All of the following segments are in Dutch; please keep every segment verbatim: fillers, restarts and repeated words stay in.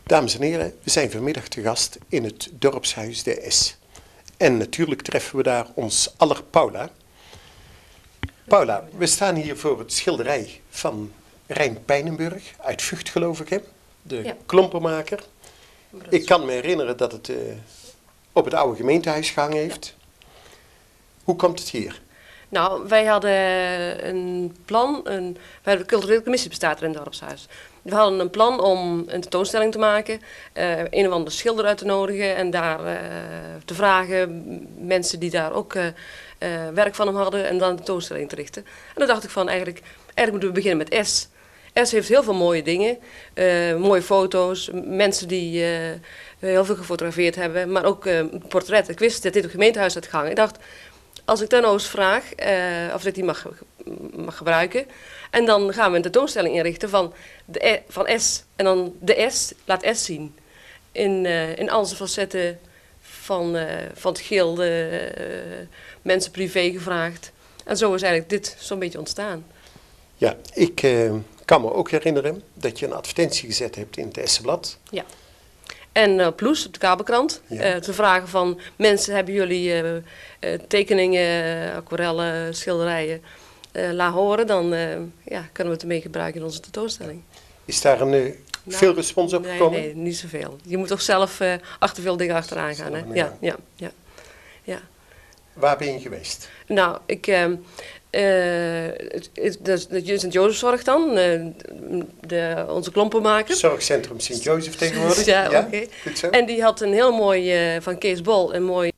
Dames en heren, we zijn vanmiddag te gast in het dorpshuis De Es. En natuurlijk treffen we daar ons aller Paula. Paula, we staan hier voor het schilderij van Rijn Pijnenburg, uit Vught geloof ik, hè? De ja. klompenmaker. Ik kan me herinneren dat het uh, op het oude gemeentehuis gehangen heeft. Hoe komt het hier? Nou, wij hadden een plan, een, wij de culturele commissie bestaat er in het dorpshuis. We hadden een plan om een tentoonstelling te maken, uh, een of andere schilder uit te nodigen en daar uh, te vragen, mensen die daar ook uh, uh, werk van hem hadden, en dan een tentoonstelling te richten. En dan dacht ik van eigenlijk, eigenlijk moeten we beginnen met S. S heeft heel veel mooie dingen, uh, mooie foto's, mensen die uh, heel veel gefotografeerd hebben, maar ook uh, portretten. Ik wist dat dit op het gemeentehuis had gehangen. Ik dacht, als ik dan nou eens vraag uh, of ik die mag, mag gebruiken. En dan gaan we een tentoonstelling inrichten van, de e, van S. En dan de S, laat S zien. In, uh, in al zijn facetten van, uh, van het gilde, uh, mensen privé gevraagd. En zo is eigenlijk dit zo'n beetje ontstaan. Ja, ik uh, kan me ook herinneren dat je een advertentie gezet hebt in het Essenblad. Ja. En uh, Ploes, op de kabelkrant, ja. uh, te vragen van mensen, hebben jullie uh, uh, tekeningen, aquarellen, schilderijen, uh, laat horen, dan uh, ja, kunnen we het ermee gebruiken in onze tentoonstelling. Is daar een, uh, nou, veel respons op gekomen? Nee, nee, niet zoveel. Je moet toch zelf uh, achter veel dingen achteraan gaan. Hè? Ja, ja, ja, ja. Waar ben je geweest? Nou, ik... Uh, Uh, de Sint-Jozefzorg dan, uh, de, onze klompenmaker. Zorgcentrum Sint-Jozef tegenwoordig. Ja, ja, oké. Okay. En die had een heel mooi, uh, van Kees Bol, een mooi...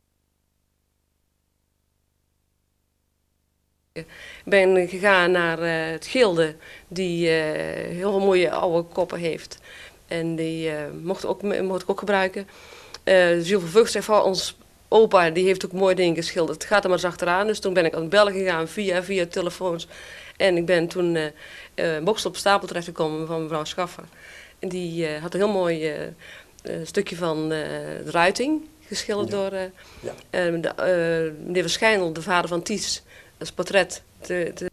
Ik ben gegaan naar uh, het Gilde, die uh, heel veel mooie oude koppen heeft. En die uh, mocht, ook, mocht ik ook gebruiken. Uh, Jules van Vught zegt van ons... Opa, die heeft ook mooie dingen geschilderd. Het gaat er maar eens achteraan. Dus toen ben ik aan het bellen gegaan via, via telefoons. En ik ben toen uh, uh, Boksel op stapel terechtgekomen van mevrouw Schaffer. En die uh, had een heel mooi uh, uh, stukje van uh, de Ruiting geschilderd ja. door uh, ja. uh, de, uh, meneer Verschijnel, de vader van Ties. Dat is portret. Te, te...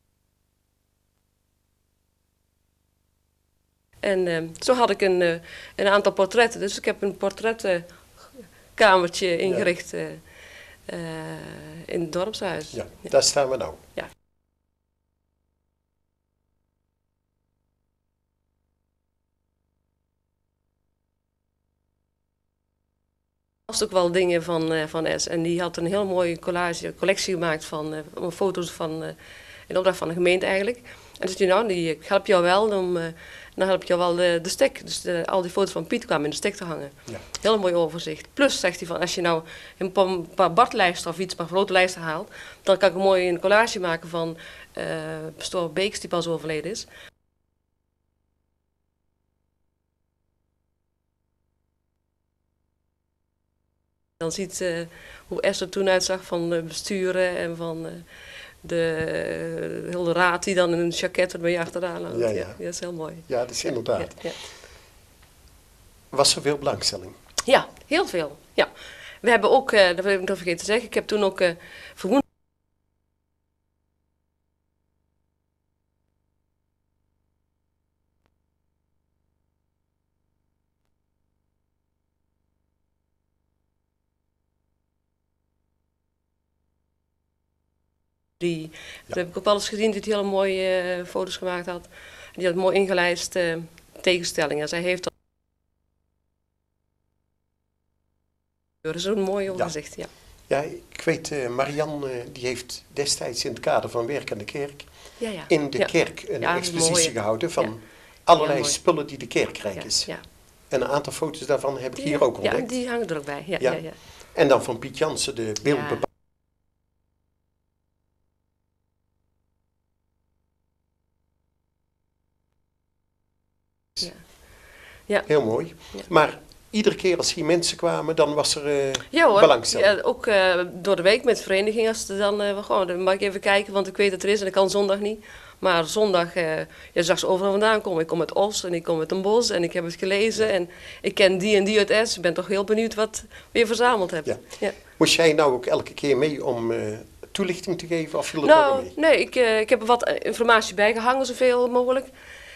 En uh, zo had ik een, uh, een aantal portretten. Dus ik heb een portret... Uh, kamertje ingericht ja. uh, uh, in het dorpshuis. Ja, ja, daar staan we nou. Ja. Er was ook wel dingen van, uh, van S. En die had een heel mooie collage, collectie gemaakt van uh, foto's van, uh, in opdracht van de gemeente eigenlijk. En toen zei hij, nou, die, ik help jou wel om... Uh, dan help je wel de, de stek. Dus de, al die foto's van Piet kwamen in de stek te hangen. Ja. Heel mooi overzicht. Plus zegt hij van, als je nou een paar, een paar Bartlijsten of iets, een paar grote lijsten haalt, dan kan ik een mooi een collage maken van uh, Pastoor Beeks, die pas overleden is. Dan ziet uh, hoe S er toen uitzag van uh, besturen en van... Uh, De hele raad die dan in een jacket erbij achteraan hangt. Ja, ja. Ja, dat is heel mooi. Ja, dat is inderdaad. Ja, ja. Was er veel belangstelling? Ja, heel veel. Ja. We hebben ook, uh, dat heb ik nog vergeten te zeggen, ik heb toen ook uh, verwoend. Die, ja. Dat heb ik ook wel eens gezien, die het hele mooie uh, foto's gemaakt had. Die had mooi ingelijst uh, tegenstellingen. Zij heeft dat... Dat is een mooi overzicht, ja. Ja, ja ik weet, uh, Marianne uh, die heeft destijds in het kader van Werk aan de Kerk... Ja, ja. in de ja. kerk een ja, expositie mooie. gehouden van ja. allerlei ja, spullen die de kerk rijk is. Ja, ja. En een aantal foto's daarvan heb ik die, hier ook ontdekt. Ja, die hangen er ook bij. Ja, ja. Ja, ja. En dan van Piet Jansen de beeldbepalingen. Ja. Ja. Ja. Heel mooi. Ja. Maar iedere keer als hier mensen kwamen, dan was er uh, ja, hoor. belangstelling. Ja, ook uh, door de week met de vereniging. Als ze dan, uh, gewoon, dan mag ik even kijken, want ik weet dat er is en dat kan zondag niet. Maar zondag, uh, je zag ze overal vandaan komen. Ik kom uit Os en ik kom uit een bos en ik heb het gelezen. En ik ken die en die uit S. Ik ben toch heel benieuwd wat je verzameld hebt. Ja. Ja. Moest jij nou ook elke keer mee om uh, toelichting te geven of viel het nou, wel mee? Nee, ik, uh, ik heb er wat informatie bij gehangen, zoveel mogelijk.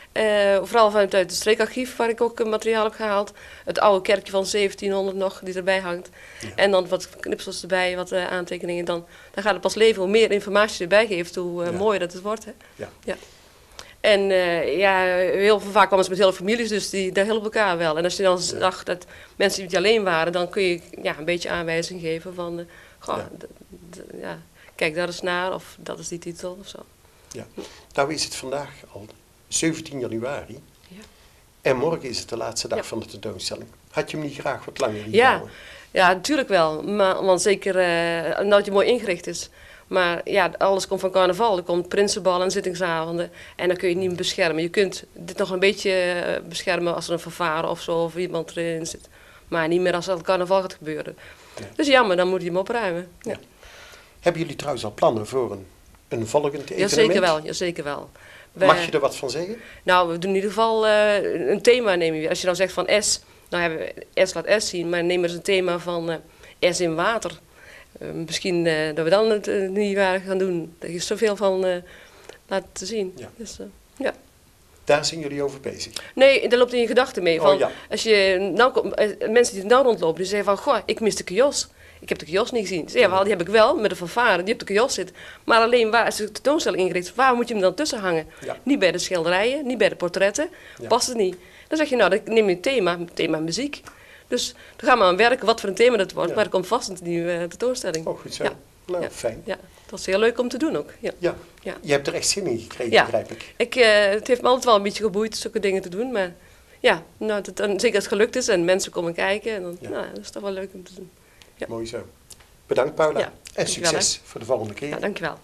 Uh, vooral vanuit het streekarchief, waar ik ook uh, materiaal heb gehaald. Het oude kerkje van zeventienhonderd nog, die erbij hangt. Ja. En dan wat knipsels erbij, wat uh, aantekeningen. Dan, dan gaat het pas leven. Hoe meer informatie erbij geeft, hoe uh, ja. mooier dat het wordt. Hè? Ja. Ja. En uh, ja, heel vaak kwamen ze met hele families, dus die, daar helpen elkaar wel. En als je dan ja. zag dat mensen niet alleen waren, dan kun je ja, een beetje aanwijzing geven van... Uh, goh, ja. ja, kijk daar eens naar, of dat is die titel, of zo. Ja. Nou is het vandaag al zeventien januari. Ja. En morgen is het de laatste dag ja. van de tentoonstelling. Had je hem niet graag wat langer hier ja. houden? Ja, natuurlijk wel. Maar, want zeker uh, dat je mooi ingericht is. Maar ja, alles komt van carnaval. Er komt prinsenbal en zittingsavonden. En dan kun je het niet meer beschermen. Je kunt dit nog een beetje uh, beschermen als er een fanfare of zo, of iemand erin zit. Maar niet meer als het carnaval gaat gebeuren. Ja. Dus jammer, dan moet je hem opruimen. Ja. Ja. Hebben jullie trouwens al plannen voor een, een volgend evenement? Jazeker wel, jazeker wel. Wij, Mag je er wat van zeggen? Nou, we doen in ieder geval uh, een thema nemen we. Als je dan zegt van S, nou hebben we S laat S zien, maar neem maar eens een thema van uh, S in water. Uh, misschien uh, dat we dan het uh, nieuwjaar gaan doen. Er is zoveel van uh, laten zien. Ja. Dus, uh, ja. Daar zijn jullie over bezig? Nee, daar loopt in je gedachten mee. Van, oh, ja. Als je nou, uh, mensen die er nou rondlopen, die zeggen van, goh, ik mis de kiosk. Ik heb de kiosk niet gezien. Ze, ja, wel, die heb ik wel, met de fanfare, die op de kiosk zit. Maar alleen waar is de tentoonstelling ingericht? Waar moet je hem dan tussen hangen? Ja. Niet bij de schilderijen, niet bij de portretten. Ja. Past het niet. Dan zeg je, nou, dan neem je een thema, thema muziek. Dus dan gaan we aan werken wat voor een thema dat wordt. Ja. Maar er komt vast een nieuwe tentoonstelling. Oh, goed zo. Ja. Nou, ja. fijn. Ja, dat is heel leuk om te doen ook. Ja. Ja. Ja. Je hebt er echt zin in gekregen, ja. begrijp ik. ik uh, het heeft me altijd wel een beetje geboeid, zulke dingen te doen. Maar ja, nou, dat, dan, zeker als het gelukt is en mensen komen kijken. En dan, ja. nou, dat is toch wel leuk om te doen. Ja. Mooi zo. Bedankt Paula. Ja, en succes wel, voor de volgende keer. Ja, dankjewel.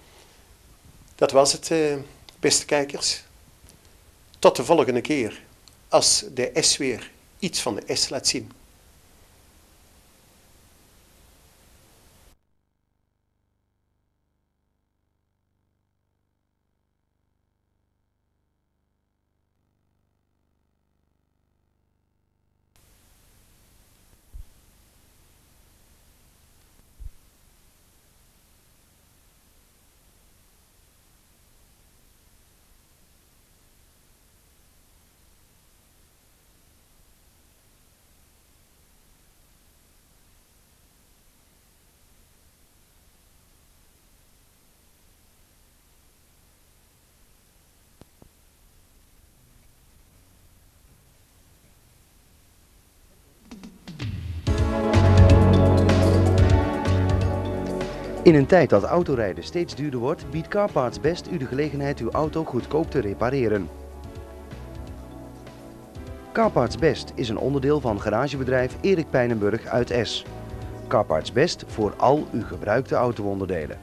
Dat was het, uh, beste kijkers. Tot de volgende keer. Als de S weer iets van de S laat zien. In een tijd dat autorijden steeds duurder wordt, biedt Carparts Best u de gelegenheid uw auto goedkoop te repareren. Carparts Best is een onderdeel van garagebedrijf Erik Pijnenburg uit Es. Carparts Best voor al uw gebruikte auto-onderdelen.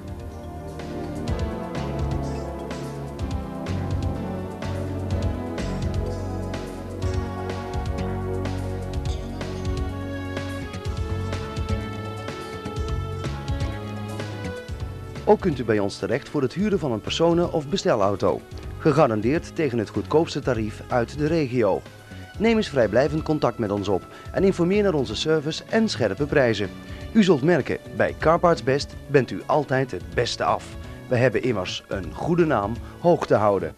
Ook kunt u bij ons terecht voor het huren van een personen- of bestelauto. Gegarandeerd tegen het goedkoopste tarief uit de regio. Neem eens vrijblijvend contact met ons op en informeer naar onze service en scherpe prijzen. U zult merken, bij Carparts Best bent u altijd het beste af. We hebben immers een goede naam hoog te houden.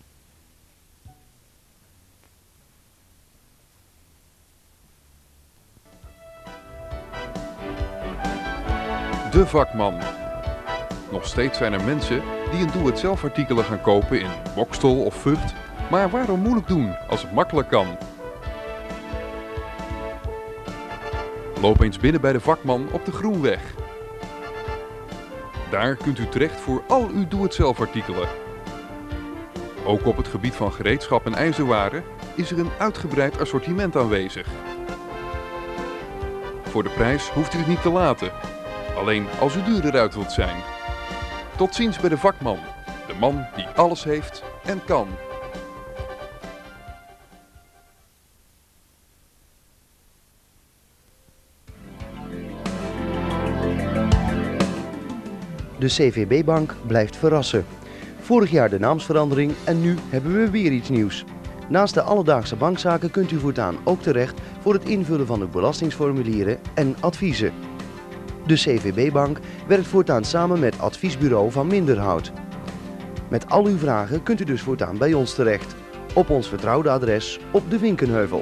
De vakman. Nog steeds zijn er mensen die een doe-het-zelf artikelen gaan kopen in Boxtel of Vught. Maar waarom moeilijk doen als het makkelijk kan? Loop eens binnen bij de vakman op de Groenweg. Daar kunt u terecht voor al uw doe-het-zelf artikelen. Ook op het gebied van gereedschap en ijzerwaren is er een uitgebreid assortiment aanwezig. Voor de prijs hoeft u het niet te laten. Alleen als u duurder uit wilt zijn. Tot ziens bij de vakman, de man die alles heeft en kan. De C V B-bank blijft verrassen. Vorig jaar de naamsverandering en nu hebben we weer iets nieuws. Naast de alledaagse bankzaken kunt u voortaan ook terecht voor het invullen van uw belastingsformulieren en adviezen. De C V B-bank werkt voortaan samen met Adviesbureau van Minderhout. Met al uw vragen kunt u dus voortaan bij ons terecht. op ons vertrouwde adres op de Winkenheuvel.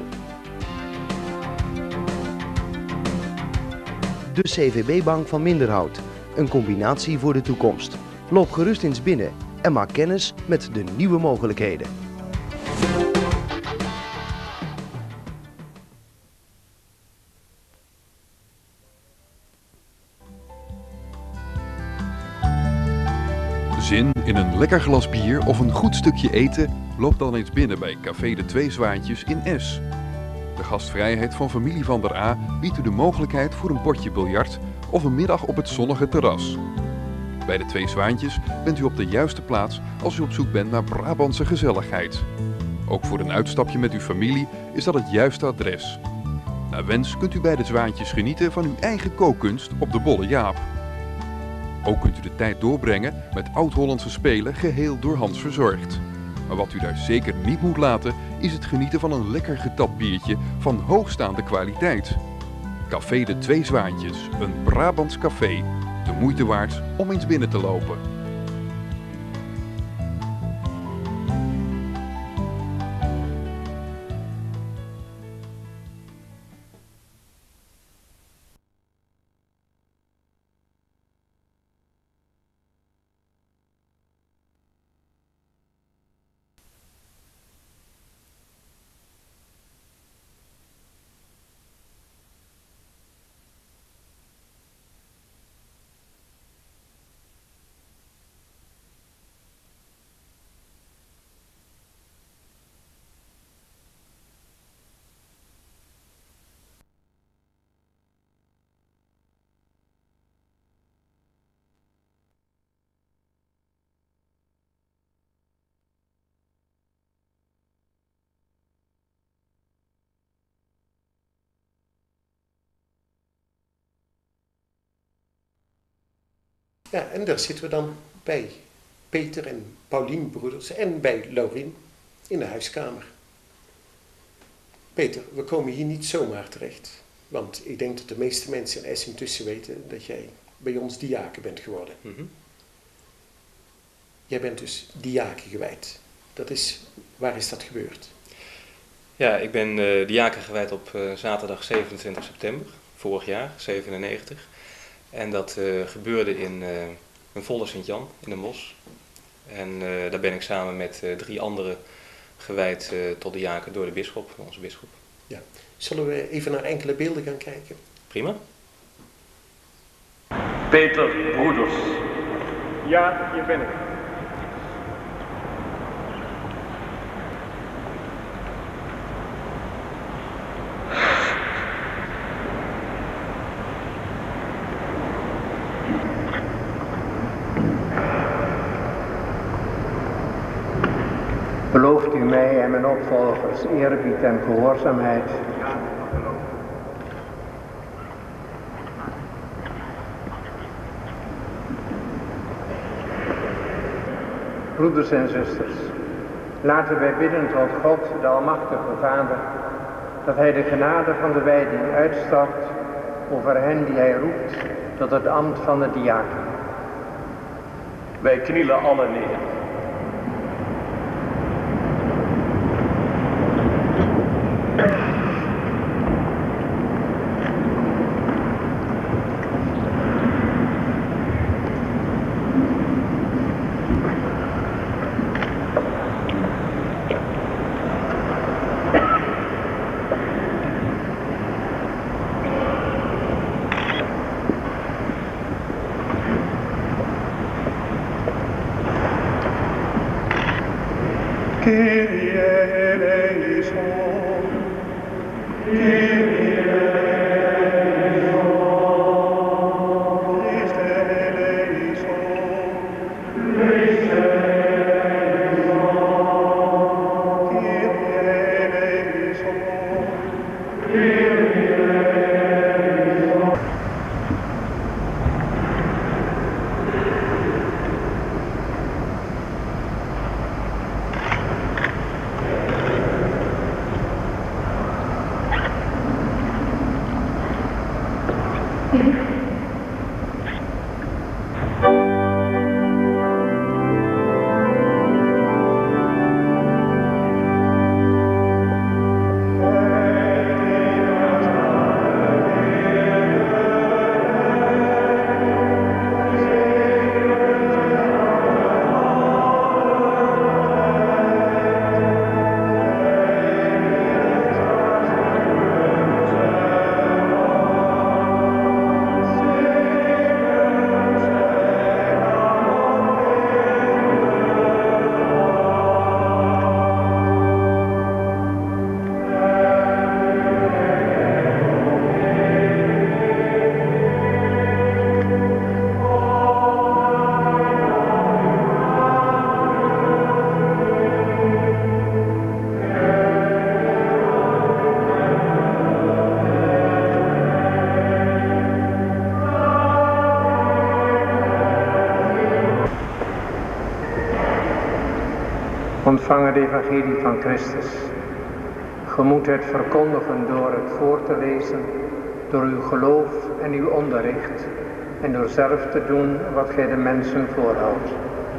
De C V B-bank van Minderhout, een combinatie voor de toekomst. Loop gerust eens binnen en maak kennis met de nieuwe mogelijkheden. Zin in een lekker glas bier of een goed stukje eten? Loop dan eens binnen bij Café de Twee Zwaantjes in Es. De gastvrijheid van familie van der A biedt u de mogelijkheid voor een potje biljart of een middag op het zonnige terras. Bij de Twee Zwaantjes bent u op de juiste plaats als u op zoek bent naar Brabantse gezelligheid. Ook voor een uitstapje met uw familie is dat het juiste adres. Naar wens kunt u bij de Zwaantjes genieten van uw eigen kookkunst op de Bolle Jaap. Ook kunt u de tijd doorbrengen met oud-Hollandse spelen geheel door Hans verzorgd. Maar wat u daar zeker niet moet laten is het genieten van een lekker getapt biertje van hoogstaande kwaliteit. Café de Twee Zwaantjes, een Brabants café. De moeite waard om eens binnen te lopen. Ja, en daar zitten we dan bij Peter en Paulien broeders en bij Laurien in de huiskamer. Peter, we komen hier niet zomaar terecht. Want ik denk dat de meeste mensen in Es intussen weten dat jij bij ons diaken bent geworden. Mm-hmm. Jij bent dus diaken gewijd. Dat is, waar is dat gebeurd? Ja, ik ben uh, diaken gewijd op uh, zaterdag zevenentwintig september, vorig jaar, zevenennegentig. En dat uh, gebeurde in uh, een volle Sint-Jan, in een bos. En uh, daar ben ik samen met uh, drie anderen gewijd uh, tot diaken door de bisschop, onze bisschop. Ja. Zullen we even naar enkele beelden gaan kijken? Prima. Peter Broeders. Ja, hier ben ik. Belooft u mij en mijn opvolgers eerbied en gehoorzaamheid? Broeders en zusters, laten wij bidden tot God, de Almachtige Vader, dat Hij de genade van de wijding uitstort over hen die Hij roept tot het ambt van de diaken. Wij knielen allen neer. Kyrie eleison, Kyrie eleison, Christe eleison, Christe eleison, Kyrie eleison, Kyrie eleison. Ontvang het evangelie van Christus. Ge moet het verkondigen door het voor te lezen, door uw geloof en uw onderricht en door zelf te doen wat gij de mensen voorhoudt.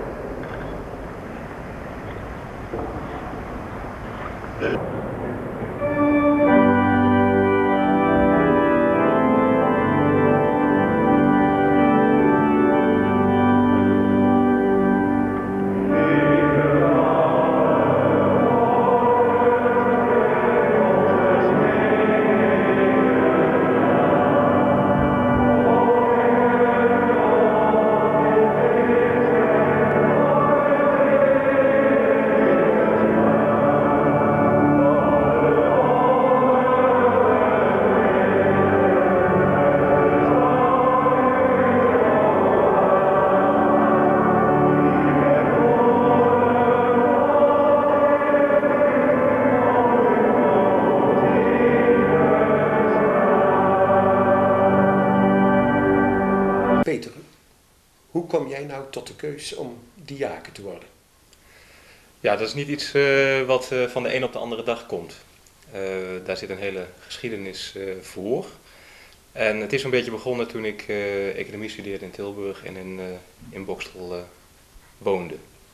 Peter, hoe kom jij nou tot de keus om diaken te worden? Ja, dat is niet iets uh, wat uh, van de een op de andere dag komt. Uh, daar zit een hele geschiedenis uh, voor. En het is een beetje begonnen toen ik uh, economie studeerde in Tilburg en in, uh, in Bokstel uh, woonde.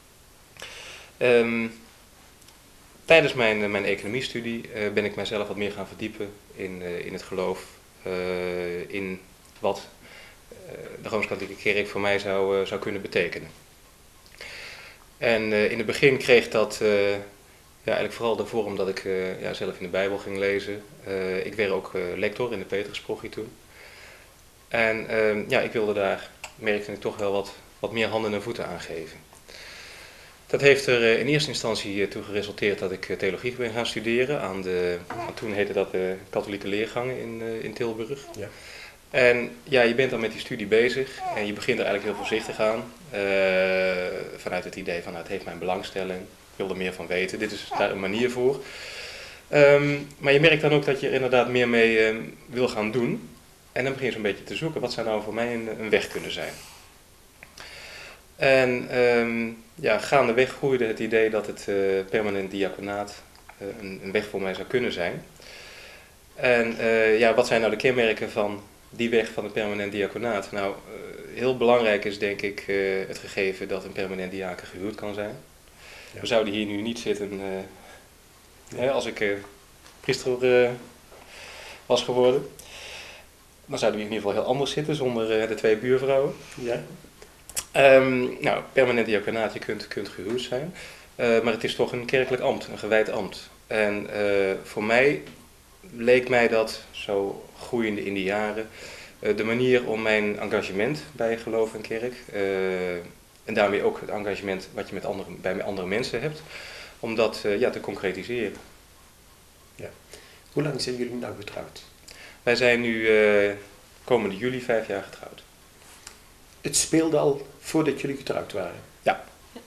Um, tijdens mijn, uh, mijn economiestudie uh, ben ik mijzelf wat meer gaan verdiepen in, uh, in het geloof, uh, in wat uh, de Rooms-Katholieke Kerk voor mij zou, uh, zou kunnen betekenen. En uh, in het begin kreeg dat uh, ja, eigenlijk vooral de vorm dat ik uh, ja, zelf in de Bijbel ging lezen. Uh, ik werd ook uh, lector in de Petrusprochie toen. En uh, ja, ik wilde daar, merkte ik toch wel wat, wat meer handen en voeten aan geven. Dat heeft er uh, in eerste instantie uh, toe geresulteerd dat ik uh, theologie ben gaan studeren aan de, toen heette dat de katholieke leergangen in, uh, in Tilburg. Ja. En ja, je bent dan met die studie bezig en je begint er eigenlijk heel voorzichtig aan. Uh, vanuit het idee van nou, het heeft mijn belangstelling, ik wil er meer van weten, dit is daar een manier voor. Um, maar je merkt dan ook dat je er inderdaad meer mee uh, wil gaan doen. En dan begin je zo'n beetje te zoeken, wat zou nou voor mij een, een weg kunnen zijn. En um, ja, gaandeweg groeide het idee dat het uh, permanent diaconaat uh, een, een weg voor mij zou kunnen zijn. En uh, ja, wat zijn nou de kenmerken van die weg van het permanent diaconaat? Nou, uh, heel belangrijk is denk ik uh, het gegeven dat een permanent diaken gehuwd kan zijn. Ja. We zouden hier nu niet zitten uh, ja. hè, als ik uh, priester uh, was geworden. Dan zouden we in ieder geval heel anders zitten zonder uh, de twee buurvrouwen. Ja. Um, nou, permanent diaconaat, je kunt, kunt gehuwd zijn. Uh, maar het is toch een kerkelijk ambt, een gewijd ambt. En uh, voor mij leek mij dat, zo groeiende in de jaren, uh, de manier om mijn engagement bij geloof en kerk, uh, en daarmee ook het engagement wat je met andere, bij andere mensen hebt, om dat uh, ja, te concretiseren. Ja. Hoe lang zijn jullie nou getrouwd? Wij zijn nu uh, komende juli vijf jaar getrouwd. Het speelde al voordat jullie getrouwd waren? Ja.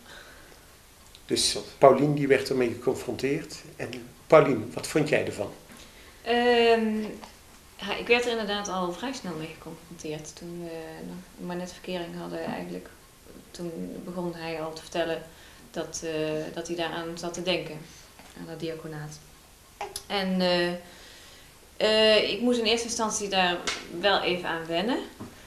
Dus Paulien die werd ermee geconfronteerd. En Paulien, wat vond jij ervan? Um, ja, ik werd er inderdaad al vrij snel mee geconfronteerd. Toen we nog maar net verkering hadden eigenlijk. Toen begon hij al te vertellen dat, uh, dat hij daaraan zat te denken. Aan dat diaconaat. En uh, uh, ik moest in eerste instantie daar wel even aan wennen.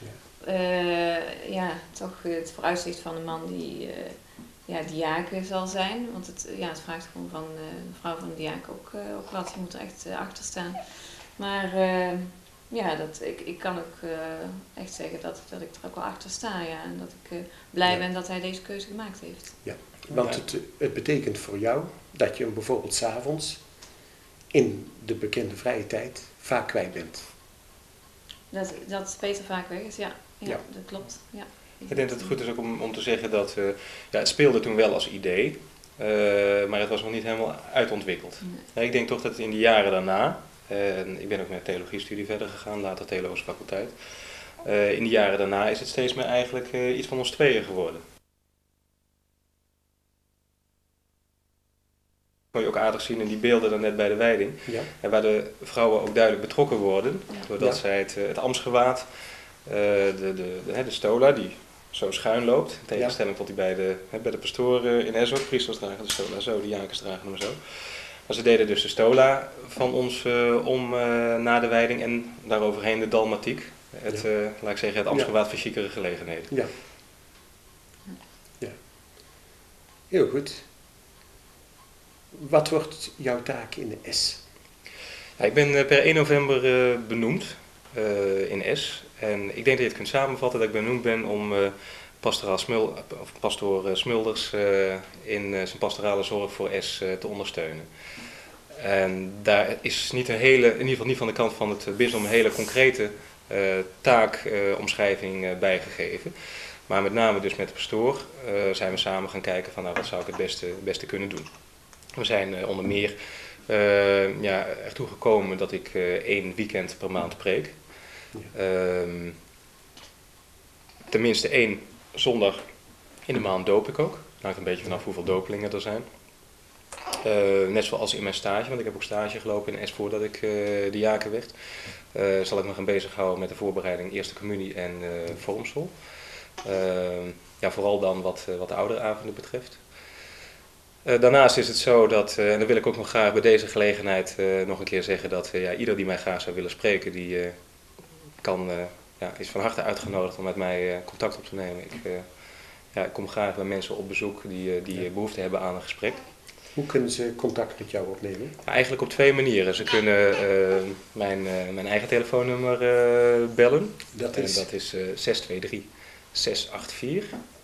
Uh, ja, toch het vooruitzicht van een man die uh, ja, diaken zal zijn. Want het, ja, het vraagt gewoon van uh, een vrouw van een diaken ook, uh, ook wat. Je moet er echt uh, achter staan. Maar uh, ja, dat, ik, ik kan ook uh, echt zeggen dat, dat ik er ook wel achter sta. Ja, en dat ik uh, blij ja. ben dat hij deze keuze gemaakt heeft. Ja, want het, het betekent voor jou dat je hem bijvoorbeeld 's avonds in de bekende vrije tijd vaak kwijt bent. Dat, dat Peter vaak weg is, ja. Ja, ja. Dat klopt. Ja. Ik denk dat het goed is ook om, om te zeggen dat uh, ja, het speelde toen wel als idee, uh, maar het was nog niet helemaal uitontwikkeld. Nee. Ja, ik denk toch dat in de jaren daarna, uh, en ik ben ook met theologiestudie verder gegaan, later theologische faculteit, uh, in de jaren daarna is het steeds meer eigenlijk uh, iets van ons tweeën geworden. Kon je ook aardig zien in die beelden dan net bij de wijding, ja. En waar de vrouwen ook duidelijk betrokken worden, ja. Doordat ja. zij het, het ambtsgewaad, uh, de, de, de, de stola, die zo schuin loopt. In tegenstelling tot die bij de, hè, bij de pastoor in Es ook. Priesters dragen de stola zo, de diakens dragen hem zo. Maar ze deden dus de stola van ons uh, om uh, na de wijding en daaroverheen de dalmatiek. Het, ja. uh, laat ik zeggen, het ambtsgewaad ja. voor chicere gelegenheden. Ja. ja. Heel goed. Wat wordt jouw taak in de Es? Ja, ik ben uh, per één november uh, benoemd uh, in Es. En ik denk dat je het kunt samenvatten dat ik benoemd ben om uh, pastoraal Smul, of pastoor uh, Smulders uh, in uh, zijn pastorale zorg voor Es uh, te ondersteunen. En daar is niet een hele, in ieder geval niet van de kant van het bisdom een hele concrete uh, taakomschrijving uh, uh, bijgegeven. Maar met name dus met de pastoor uh, zijn we samen gaan kijken van nou, wat zou ik het beste, beste kunnen doen. We zijn uh, onder meer uh, ja, ertoe gekomen dat ik uh, één weekend per maand preek. Ja. Um, tenminste één zondag in de maand doop ik ook. Het hangt een beetje vanaf hoeveel dopelingen er zijn. Uh, net zoals in mijn stage, want ik heb ook stage gelopen in Es voordat ik uh, diaken werd. Uh, zal ik me gaan bezighouden met de voorbereiding Eerste Communie en uh, vormsel. Uh, ja, vooral dan wat, uh, wat de ouderavonden betreft. Uh, daarnaast is het zo dat, uh, en dan wil ik ook nog graag bij deze gelegenheid uh, nog een keer zeggen dat uh, ja, ieder die mij graag zou willen spreken, die uh, kan, uh, ja, is van harte uitgenodigd om met mij uh, contact op te nemen. Ik, uh, ja, ik kom graag bij mensen op bezoek die, uh, die ja. behoefte hebben aan een gesprek. Hoe kunnen ze contact met jou opnemen? Ja, eigenlijk op twee manieren. Ze kunnen uh, mijn, uh, mijn eigen telefoonnummer uh, bellen. Dat is, en dat is uh, zes twee drie zes acht vier.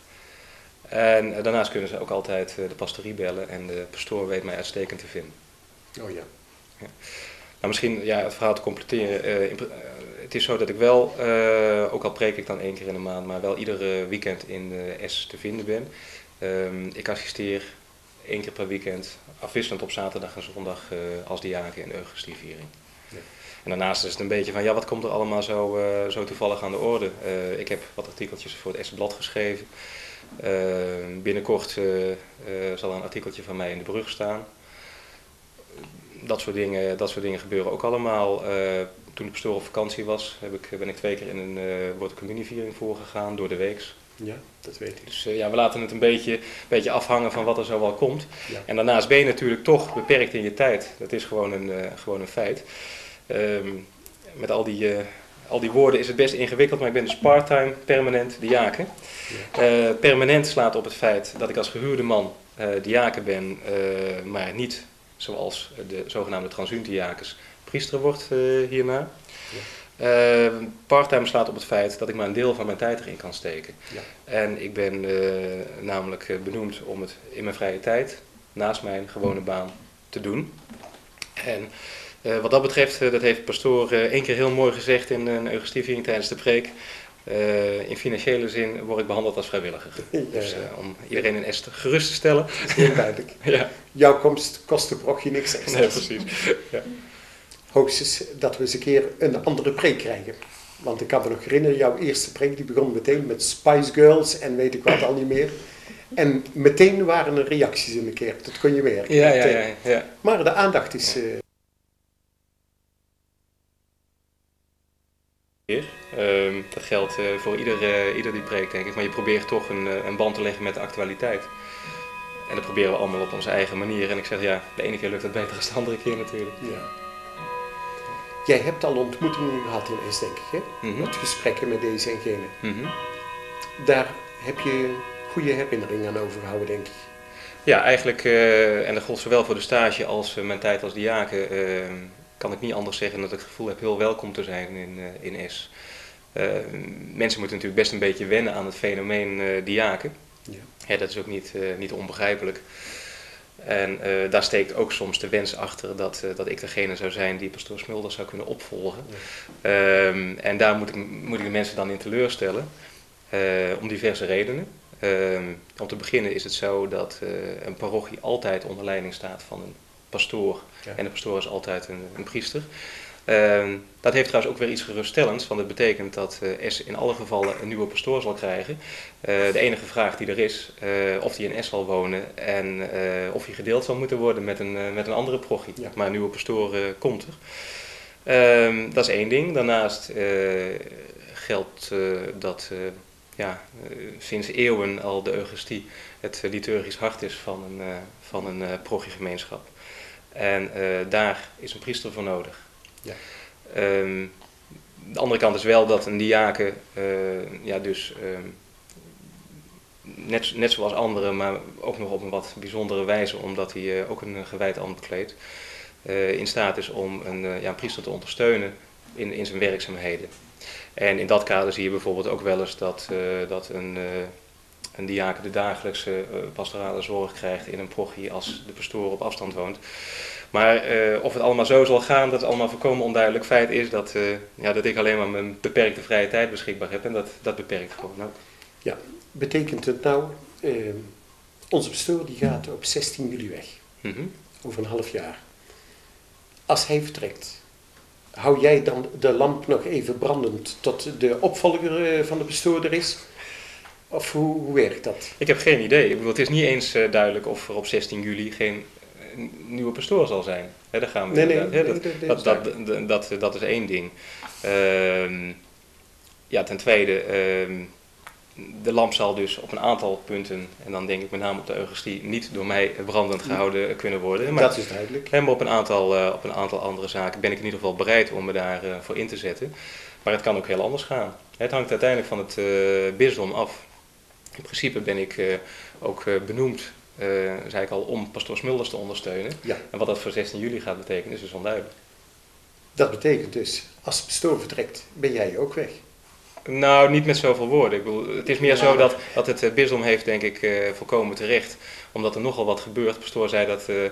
En uh, daarnaast kunnen ze ook altijd uh, de pastorie bellen en de pastoor weet mij uitstekend te vinden. Oh ja. ja. Nou, misschien ja, het verhaal te completeren. Uh, in, uh, het is zo dat ik wel, uh, ook al preek ik dan één keer in de maand, maar wel iedere weekend in de Es te vinden ben. Um, ik assisteer één keer per weekend, afwisselend op zaterdag en zondag uh, als diaken in de Eucharistieviering. Ja. En daarnaast is het een beetje van, ja, wat komt er allemaal zo, uh, zo toevallig aan de orde? Uh, ik heb wat artikeltjes voor het Essenblad geschreven. Uh, binnenkort uh, uh, zal er een artikeltje van mij in de brug staan. Dat soort dingen, dat soort dingen gebeuren ook allemaal. Uh, toen de pastoor op vakantie was, heb ik, ben ik twee keer in een uh, wordt de communieviering voorgegaan door de weeks. Ja, dat weet ik. Dus uh, ja, we laten het een beetje, beetje afhangen van wat er zo wel komt. Ja. En daarnaast ben je natuurlijk toch beperkt in je tijd. Dat is gewoon een, uh, gewoon een feit. Um, met al die, uh, al die woorden is het best ingewikkeld, maar ik ben dus parttime, permanent diaken. Ja. Uh, permanent slaat op het feit dat ik als gehuurde man uh, diaken ben, uh, maar niet zoals de zogenaamde transuntdiakens priester wordt uh, hierna. Ja. Uh, parttime slaat op het feit dat ik maar een deel van mijn tijd erin kan steken. Ja. En ik ben uh, namelijk uh, benoemd om het in mijn vrije tijd, naast mijn gewone baan, te doen. En uh, wat dat betreft, uh, dat heeft de pastoor uh, één keer heel mooi gezegd in een Eucharistieviering tijdens de preek. Uh, in financiële zin word ik behandeld als vrijwilliger. Ja, ja. Dus uh, om iedereen in Es gerust te stellen. Dat is heel duidelijk. Ja. Jouw komst kost de brochje niks extra. Nee, precies. Ja. Hoogstens dat we eens een keer een andere preek krijgen. Want ik kan me nog herinneren, jouw eerste preek die begon meteen met Spice Girls en weet ik wat al niet meer. En meteen waren er reacties in de kerk, dat kon je merken. Ja, ja, ja, ja. Maar de aandacht is... Ja. Uh... Um, dat geldt uh, voor ieder, uh, ieder die preekt, denk ik. Maar je probeert toch een, uh, een band te leggen met de actualiteit. En dat proberen we allemaal op onze eigen manier. En ik zeg, ja, de ene keer lukt het beter dan de andere keer natuurlijk. Ja. Jij hebt al ontmoetingen gehad in Es, denk ik, hè? Mm-hmm. Met gesprekken met deze en gene. Mm-hmm. Daar heb je goede herinneringen aan overgehouden, denk ik. Ja, eigenlijk, uh, en dat gold zowel voor de stage als uh, mijn tijd als diaken, uh, kan ik niet anders zeggen dat ik het gevoel heb heel welkom te zijn in, uh, in Es. Uh, mensen moeten natuurlijk best een beetje wennen aan het fenomeen uh, diaken. Ja. Ja, dat is ook niet, uh, niet onbegrijpelijk. En uh, daar steekt ook soms de wens achter dat, uh, dat ik degene zou zijn die pastoor Smulders zou kunnen opvolgen. Ja. Um, en daar moet ik, moet ik de mensen dan in teleurstellen, uh, om diverse redenen. Um, om te beginnen is het zo dat uh, een parochie altijd onder leiding staat van een pastoor. Ja. En de pastoor is altijd een, een priester. Uh, dat heeft trouwens ook weer iets geruststellends, want het betekent dat uh, Es in alle gevallen een nieuwe pastoor zal krijgen. Uh, de enige vraag die er is, uh, of die in Es zal wonen en uh, of hij gedeeld zal moeten worden met een, uh, met een andere parochie. Ja. Maar een nieuwe pastoor uh, komt er. Uh, dat is één ding. Daarnaast uh, geldt uh, dat uh, ja, uh, sinds eeuwen al de Eucharistie het uh, liturgisch hart is van een, uh, van een uh, parochiegemeenschap. En uh, daar is een priester voor nodig. Ja. Um, de andere kant is wel dat een diaken, uh, ja, dus um, net, net zoals anderen, maar ook nog op een wat bijzondere wijze, omdat hij uh, ook een gewijd ambt bekleedt, uh, in staat is om een, uh, ja, een priester te ondersteunen in, in zijn werkzaamheden. En in dat kader zie je bijvoorbeeld ook wel eens dat, uh, dat een, uh, een diaken de dagelijkse uh, pastorale zorg krijgt in een parochie als de pastoor op afstand woont. Maar uh, of het allemaal zo zal gaan, dat is allemaal volkomen onduidelijk. Feit is dat, uh, ja, dat ik alleen maar mijn beperkte vrije tijd beschikbaar heb en dat, dat beperkt gewoon ook. Ja, betekent het nou, uh, onze pastoor die gaat op zestien juli weg, Mm-hmm. over een half jaar. Als hij vertrekt, hou jij dan de lamp nog even brandend tot de opvolger uh, van de pastoor er is? Of hoe, hoe werkt dat? Ik heb geen idee. Ik bedoel, het is niet eens uh, duidelijk of er op zestien juli geen nieuwe pastoor zal zijn. He, daar gaan we nee, nee, he, dat, nee, nee, dat, dat, dat, dat, dat is één ding. Uh, ja, ten tweede, uh, de lamp zal dus op een aantal punten, en dan denk ik met name op de Eucharistie, niet door mij brandend gehouden kunnen worden. Maar, dat is duidelijk. Maar op een aantal, uh, op een aantal andere zaken ben ik in ieder geval bereid om me daarvoor uh, voor in te zetten. Maar het kan ook heel anders gaan. Het hangt uiteindelijk van het uh, bisdom af. In principe ben ik uh, ook uh, benoemd, uh, zei ik al, om pastoor Smulders te ondersteunen. Ja. En wat dat voor zestien juli gaat betekenen is dus onduidelijk. Dat betekent dus, als de pastoor vertrekt, ben jij ook weg. Nou, niet met zoveel woorden. Ik bedoel, het is meer ja. zo dat, dat het uh, bisdom heeft, denk ik, uh, volkomen terecht. Omdat er nogal wat gebeurt. De pastoor zei dat uh, uh,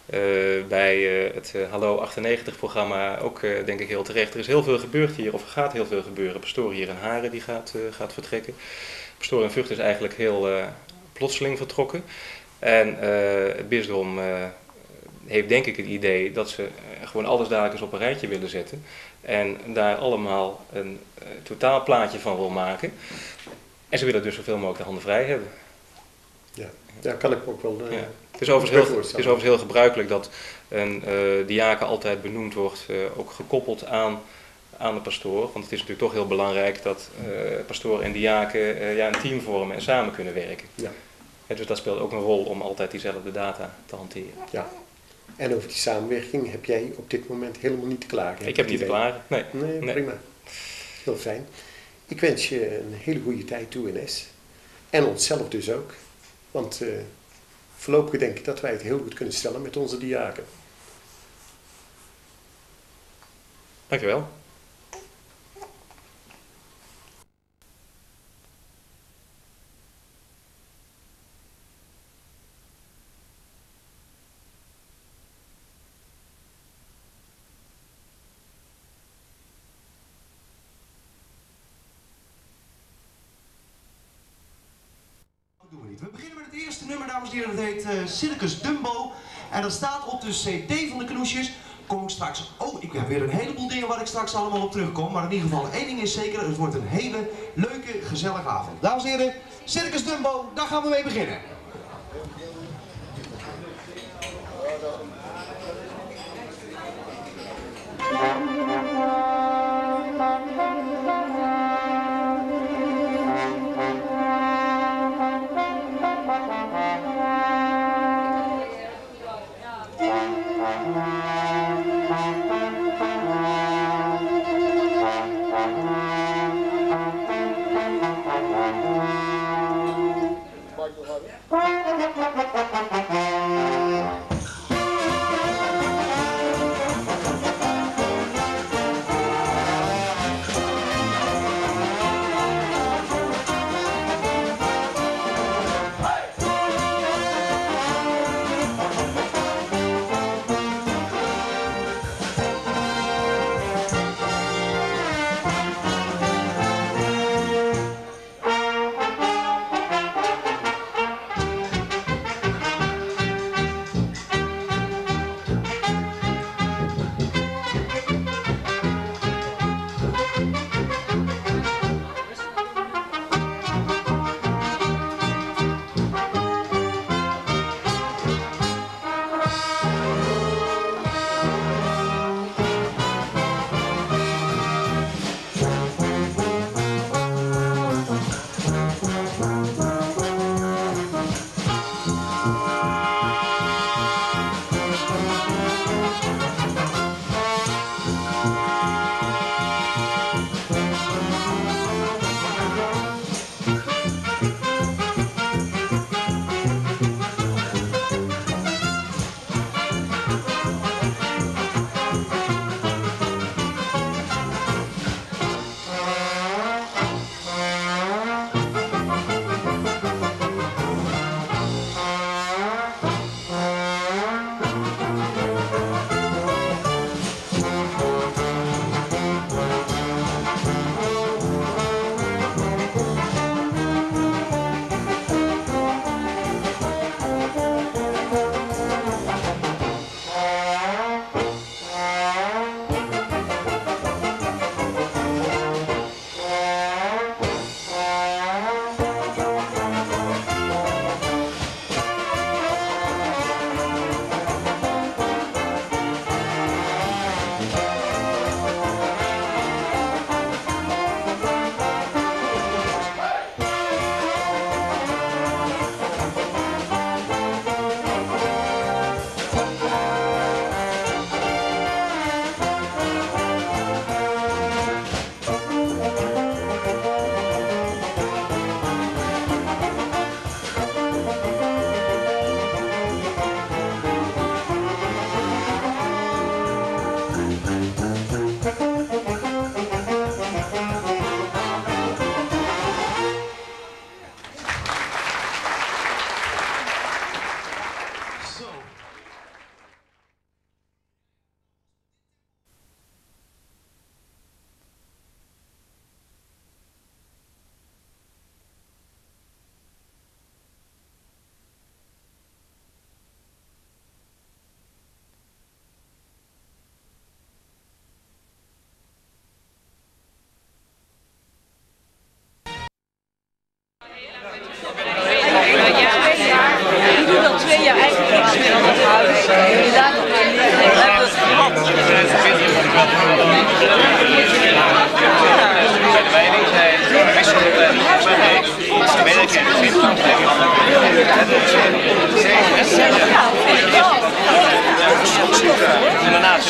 bij uh, het uh, Hallo achtennegentig programma ook, uh, denk ik, heel terecht. Er is heel veel gebeurd hier, of er gaat heel veel gebeuren. Pastoor hier in Haren die gaat, uh, gaat vertrekken. Pastoor in Vught is eigenlijk heel uh, plotseling vertrokken. En uh, het bisdom uh, heeft denk ik het idee dat ze uh, gewoon alles dadelijk eens op een rijtje willen zetten. En daar allemaal een uh, totaalplaatje van wil maken. En ze willen dus zoveel mogelijk de handen vrij hebben. Ja, daar kan ik ook wel... Uh, ja. Het is overigens heel, het is overigens heel gebruikelijk dat een uh, diaken altijd benoemd wordt, uh, ook gekoppeld aan, aan de pastoor. Want het is natuurlijk toch heel belangrijk dat uh, pastoor en diaken uh, ja, een team vormen en samen kunnen werken. Ja. En dus dat speelt ook een rol om altijd diezelfde data te hanteren. Ja. En over die samenwerking heb jij op dit moment helemaal niet te klagen? Ik heb, heb niet te klagen, nee. Nee, nee. Prima. Heel fijn. Ik wens je een hele goede tijd toe in Es. En onszelf dus ook. Want uh, voorlopig denk ik dat wij het heel goed kunnen stellen met onze diaken. Dankjewel. We beginnen met het eerste nummer, dames en heren. Dat heet uh, Circus Dumbo. En dat staat op de cd van de Knoesjes. Kom ik straks... Oh, ik heb weer een heleboel dingen waar ik straks allemaal op terugkom. Maar in ieder geval, één ding is zeker. Het wordt een hele leuke, gezellige avond. Dames en heren, Circus Dumbo, daar gaan we mee beginnen.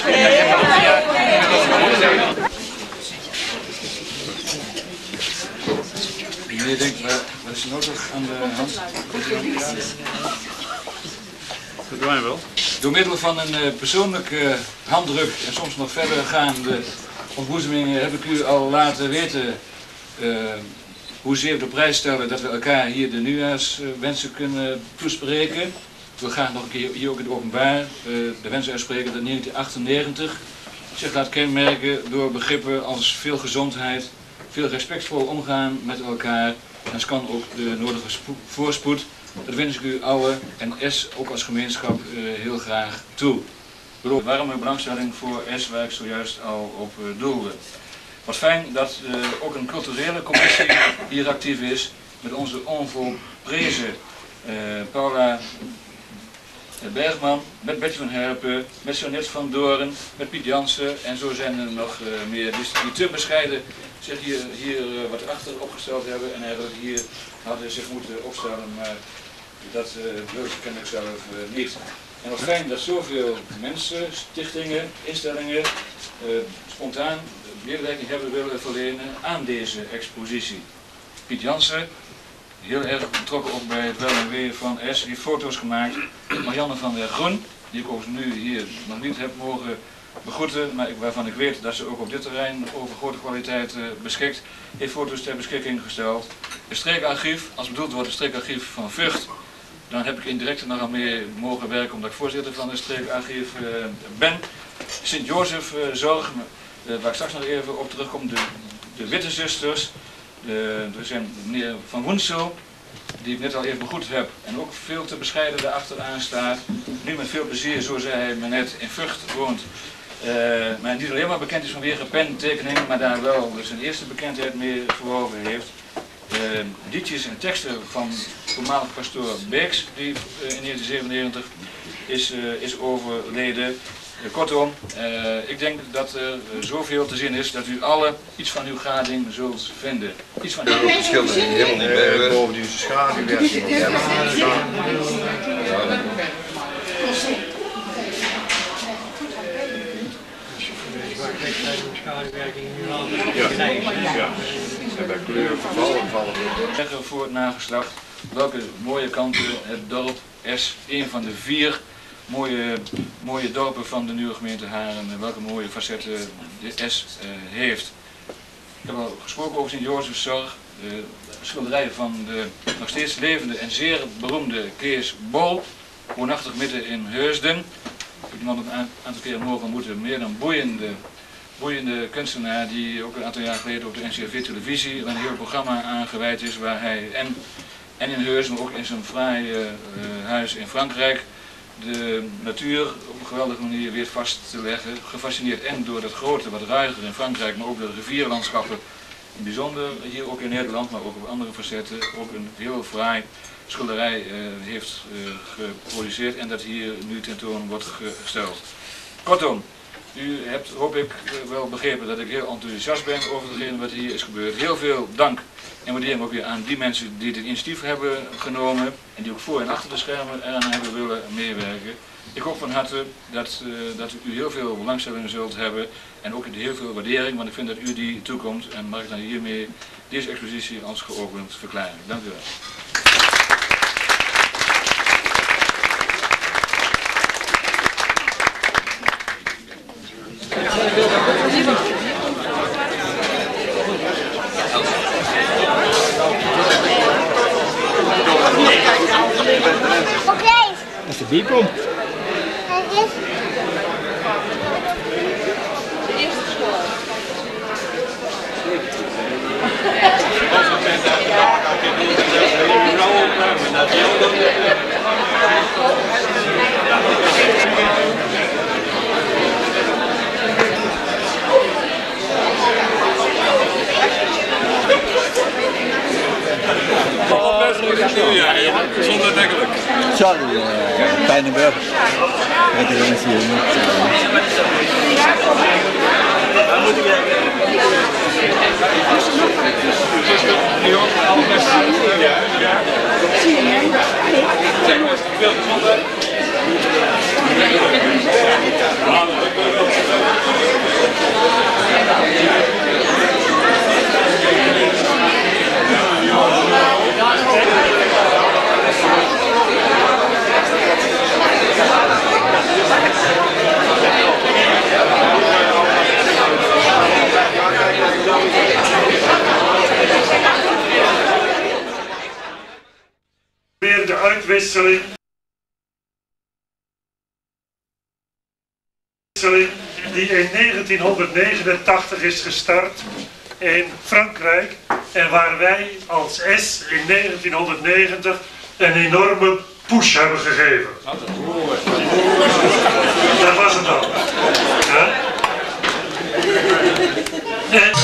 Meneer denkt, wat is er nodig aan de hand? Verdwijnen wel. Door middel van een uh, persoonlijke uh, handdruk en soms nog verder gaande ontboezemingen heb ik u al laten weten uh, hoezeer we op prijs stellen dat we elkaar hier de nieuwjaarswensen kunnen toespreken. We gaan nog een keer hier ook in het openbaar uh, de wens uitspreken dat negentien achtennegentig zich laat kenmerken door begrippen als veel gezondheid, veel respectvol omgaan met elkaar en ze kan ook de nodige voorspoed. Dat wens ik u allen en S ook als gemeenschap uh, heel graag toe. De warme belangstelling voor S waar ik zojuist al op uh, doelde. Wat fijn dat uh, ook een culturele commissie hier actief is met onze onvolprezen uh, Paula Bergman, met Betje van Herpen, met Jeannette van Doorn, met Piet Jansen en zo zijn er nog uh, meer die, die te bescheiden zich hier, hier uh, wat achter opgesteld hebben en eigenlijk hier hadden zich moeten opstellen, maar dat uh, wil ik kennelijk zelf uh, niet. En wat fijn dat zoveel mensen, stichtingen, instellingen uh, spontaan medewerking hebben willen verlenen aan deze expositie. Piet Jansen, heel erg betrokken ook bij het wel en wee van S, die heeft foto's gemaakt. Marianne van der Groen, die ik ook nu hier nog niet heb mogen begroeten, maar ik, waarvan ik weet dat ze ook op dit terrein over grote kwaliteit uh, beschikt, heeft foto's ter beschikking gesteld. Het streekarchief, als bedoeld wordt het streekarchief van Vught, dan heb ik indirect nogal mee mogen werken omdat ik voorzitter van het streekarchief uh, ben. Sint-Jozef uh, Zorg, uh, waar ik straks nog even op terugkom, de, de Witte Zusters, de, er zijn meneer Van Woensel, die ik net al even begroet heb en ook veel te bescheiden daarachteraan staat. Nu met veel plezier, zo zei hij me net, in Vught woont. Uh, maar niet alleen maar bekend is vanwege pentekeningen, maar daar wel zijn eerste bekendheid mee verworven heeft. Uh, liedjes en teksten van voormalig pastoor Beeks, die uh, in negentien zevenennegentig is, uh, is overleden. Uh, kortom, uh, ik denk dat er uh, zoveel te zien is dat u alle iets van uw gading zult vinden. Iets van uw verschil is helemaal niet bij. Boven die schaduwwerking. Ja, ja. En bij kleuren vervallen vallen. Zeggen voor het nageslacht welke mooie kanten het dorp S, een van de vier mooie, mooie dorpen van de nieuwe gemeente Haren, welke mooie facetten de S uh, heeft. Ik heb al gesproken over Sint-Jozef Zorg, de schilderij van de nog steeds levende en zeer beroemde Kees Bol, woonachtig midden in Heusden. Ik heb hem al een aantal keer mogen ontmoeten, meer dan boeiende. boeiende kunstenaar die ook een aantal jaar geleden op de N C R V-televisie een heel programma aangeweid is waar hij en, en in Heusden, maar ook in zijn fraai uh, huis in Frankrijk de natuur op een geweldige manier weer vast te leggen. Gefascineerd en door dat grote, wat ruiger in Frankrijk, maar ook de rivierlandschappen. In bijzonder hier ook in Nederland, maar ook op andere facetten, ook een heel fraai schilderij uh, heeft uh, geproduceerd en dat hier nu tentoon wordt gesteld. Kortom. U hebt, hoop ik, wel begrepen dat ik heel enthousiast ben over hetgeen wat hier is gebeurd. Heel veel dank en waardering ook weer aan die mensen die dit initiatief hebben genomen en die ook voor en achter de schermen eraan hebben willen meewerken. Ik hoop van harte dat, uh, dat u heel veel belangstelling zult hebben en ook heel veel waardering, want ik vind dat u die toekomt en mag ik dan hiermee deze expositie als geopend verklaren. Dank u wel. Dat is de bierpomp. De eerste school. Zonder dekkelijk. Charlie, uh, Pijnenburg. Met de jongens hier. Waar moet ik Veel gezondheid. uitwisseling die in negentienhonderdnegenentachtig is gestart in Frankrijk en waar wij als S in negentienhonderdnegentig een enorme push hebben gegeven. Dat was het dan. Ja? En...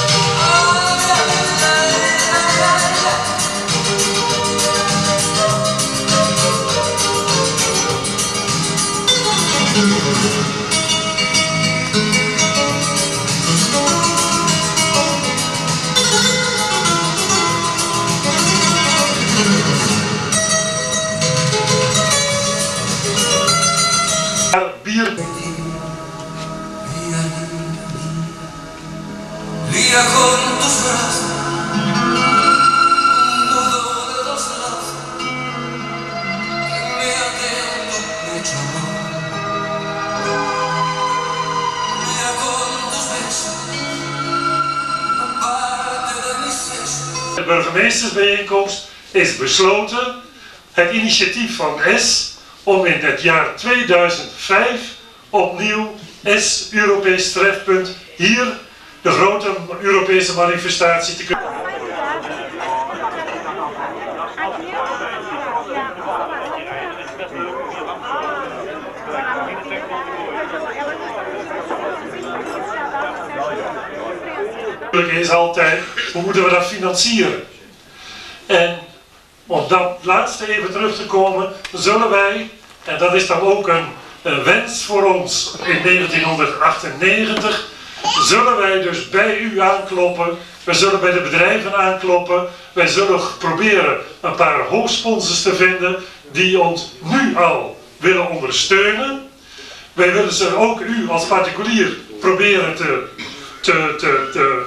bier. Lía con tus brazos, un nudo de dos lazos que me ate a tu pecho, amor. Lía con tus besos, aparte de mis besos. De burgemeestersbijeenkomst is besloten het initiatief van S om in het jaar tweeduizend vijf opnieuw S Europees trefpunt hier de grote Europese manifestatie te kunnen. Is altijd, hoe moeten we dat financieren? En om dat laatste even terug te komen, zullen wij, en dat is dan ook een, een wens voor ons in negentienhonderdachtennegentig, zullen wij dus bij u aankloppen, wij zullen bij de bedrijven aankloppen, wij zullen proberen een paar hoofdsponsors te vinden die ons nu al willen ondersteunen. Wij willen ze ook u als particulier proberen te, te, te, te,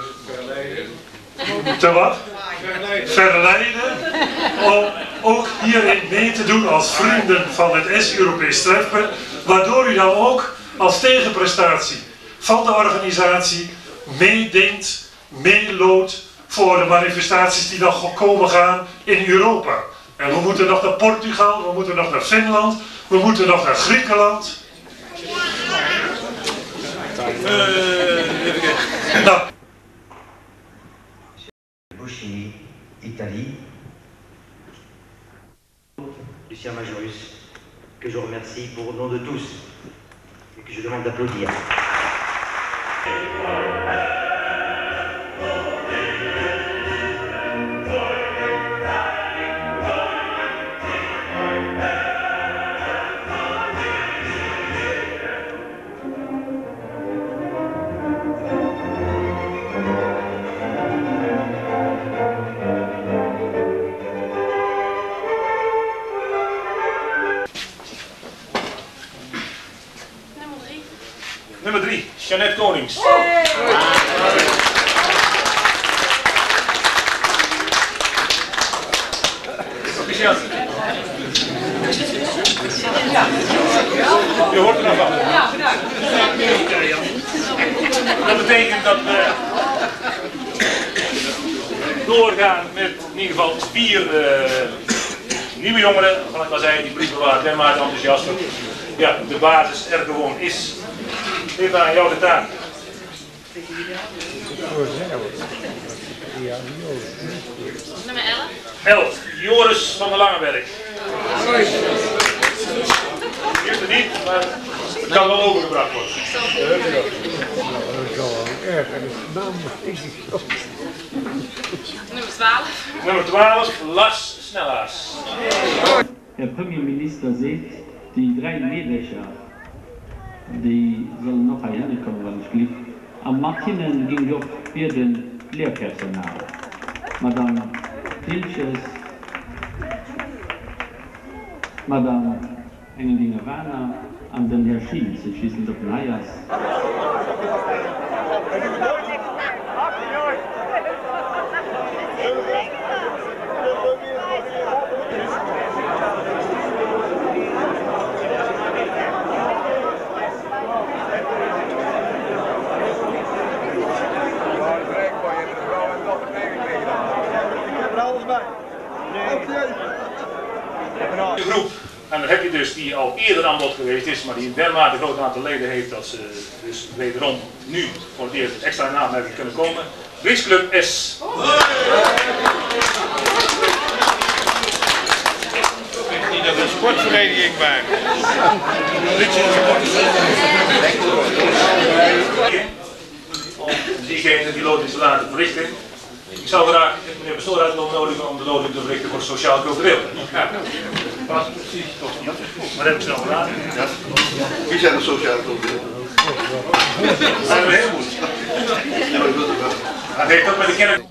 te wat? Verleiden om ook hierin mee te doen als vrienden van het S Europees trefpunt, waardoor u dan ook als tegenprestatie van de organisatie meedenkt, meeloodt voor de manifestaties die dan komen gaan in Europa. En we moeten nog naar Portugal, we moeten nog naar Finland, we moeten nog naar Griekenland. Uh, nou. Bocchini, Italie. Lucien Majorus, que je remercie pour le nom de tous et que je demande d'applaudir. Nummer drie, Jeannette Konings. Proficiat. Je hoort er nog van. Ja, bedankt. Dat betekent dat we doorgaan met in ieder geval vier uh, nieuwe jongeren. Van ik al zei, die brieven waren dermate enthousiast. Ja, de basis er gewoon is. Even aan jou de taak. Nummer elf. elf. Joris van der Langeberg. Heeft het niet, maar het kan wel overgebracht worden. Nummer twaalf. Nummer twaalf, Lars Snellaars. Herr Premierminister zegt, die drei Mädchen, die sollen noch herkommen, wenn ich lieb. Am Martinen ging auf für den Lehrpersonal. Madame Tilches, Madame Engeldinger Werner, an den Herr Schiels, sie schießen auf Najas. De groep heb je dus die al eerder aan bod geweest is, maar die een dermate groot aantal leden heeft dat ze dus wederom nu voor het eerst extra in aanmerking kunnen komen. Bridgeclub S. Niet dat we een sportvereniging waren. Diegene die loting te laten verrichten. Ik zou graag meneer Bestoor uitnodigen om de loting te verrichten voor sociaal-cultureel. Pas precies toch niet. Maar dat heb ik snel gedaan. Wie zijn de sociaal-cultureel? Dat zijn we heel goed. Dat heeft ook met de kerk.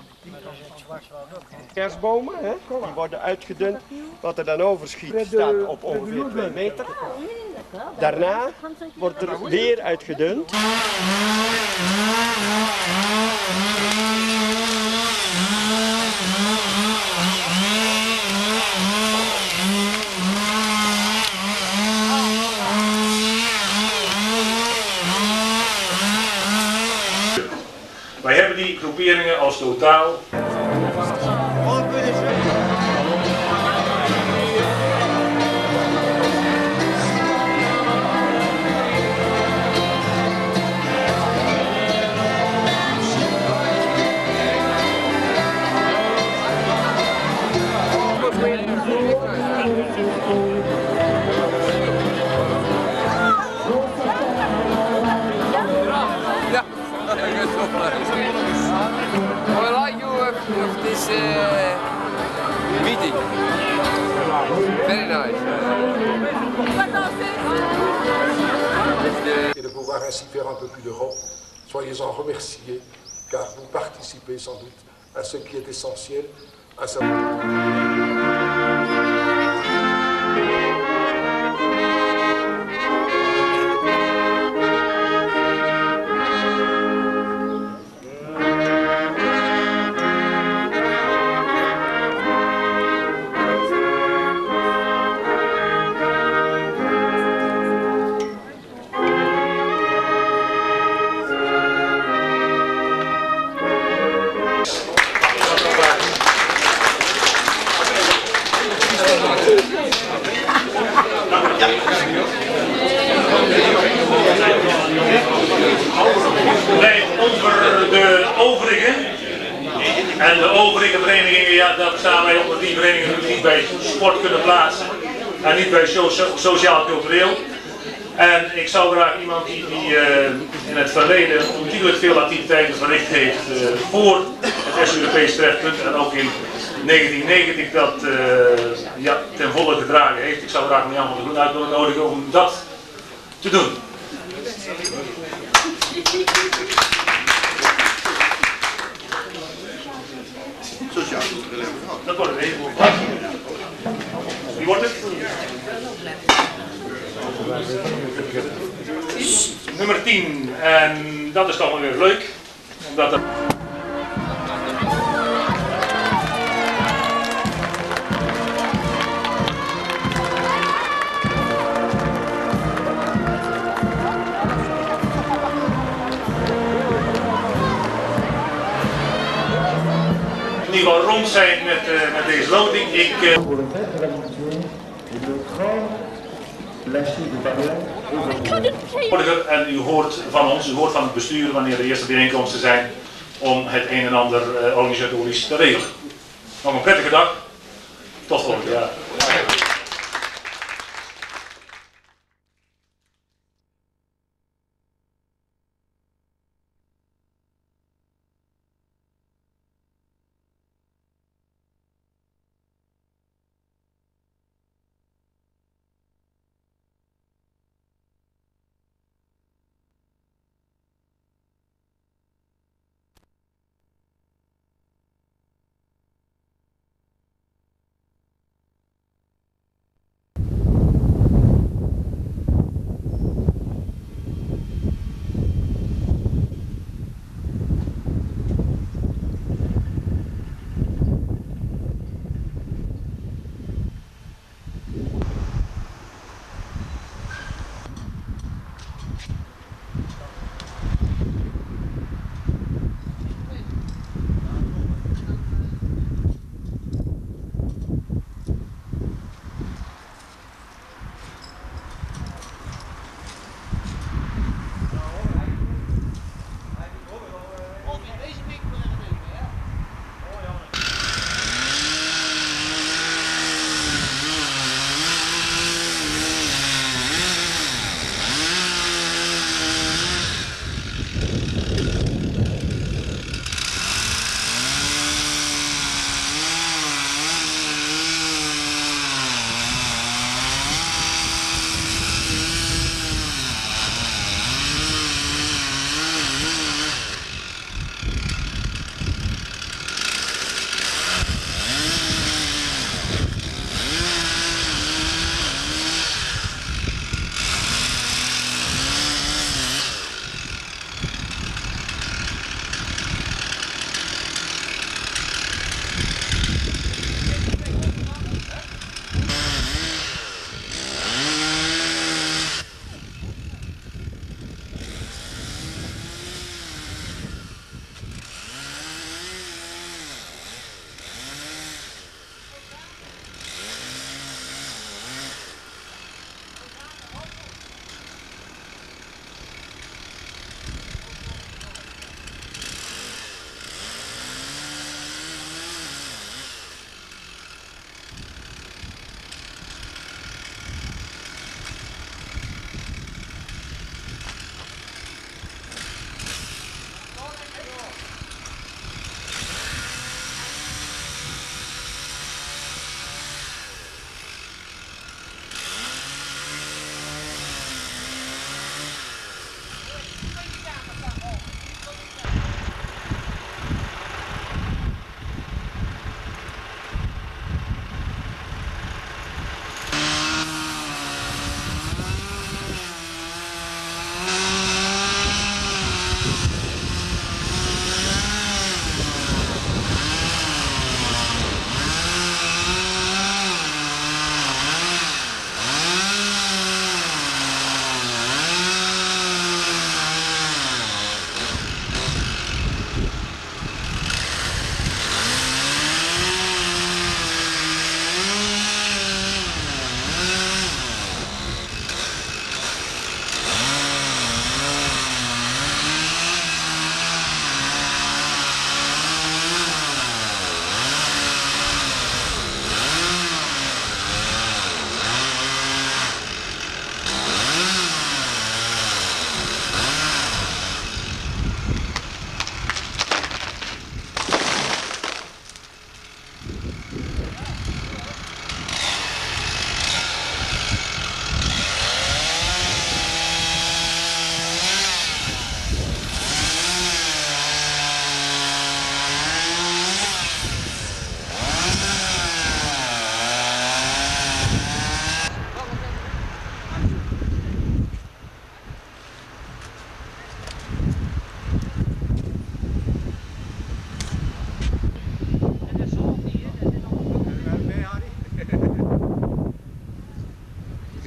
Kerstbomen, hè, die worden uitgedund. Wat er dan overschiet staat op ongeveer twee meter. Daarna wordt er weer uitgedund. Wij hebben die groeperingen als totaal. I like you of this uh, meeting. Very nice. Et de pouvoir ainsi faire un peu plus d'Europe, soyez-en remerciés, car vous participez sans doute à ce qui est essentiel, à savoir... Nee, over de overigen. En de overige verenigingen, ja, daar staan wij onder die verenigingen die niet bij sport kunnen plaatsen. En niet bij so sociaal-cultureel. En ik zou graag iemand die, die uh, in het verleden ontiegelijk veel activiteiten verricht heeft uh, voor het S Europees trefpunt en ook in negentien negentig dat uh, ja, ten volle gedragen heeft. Ik zou graag Jan van der Groen uitnodigen om dat te doen. Sociaal cultureel hebben we gehad. Dat wordt een heleboel. Wie wordt het? Nummer tien. En dat is toch wel weer leuk. Omdat dat... in ieder geval rond zijn met, uh, met deze loting. Ik, uh... En u hoort van ons, u hoort van het bestuur wanneer de eerste bijeenkomsten zijn om het een en ander uh, organisatorisch te regelen. Nog een prettige dag. Tot volgend jaar.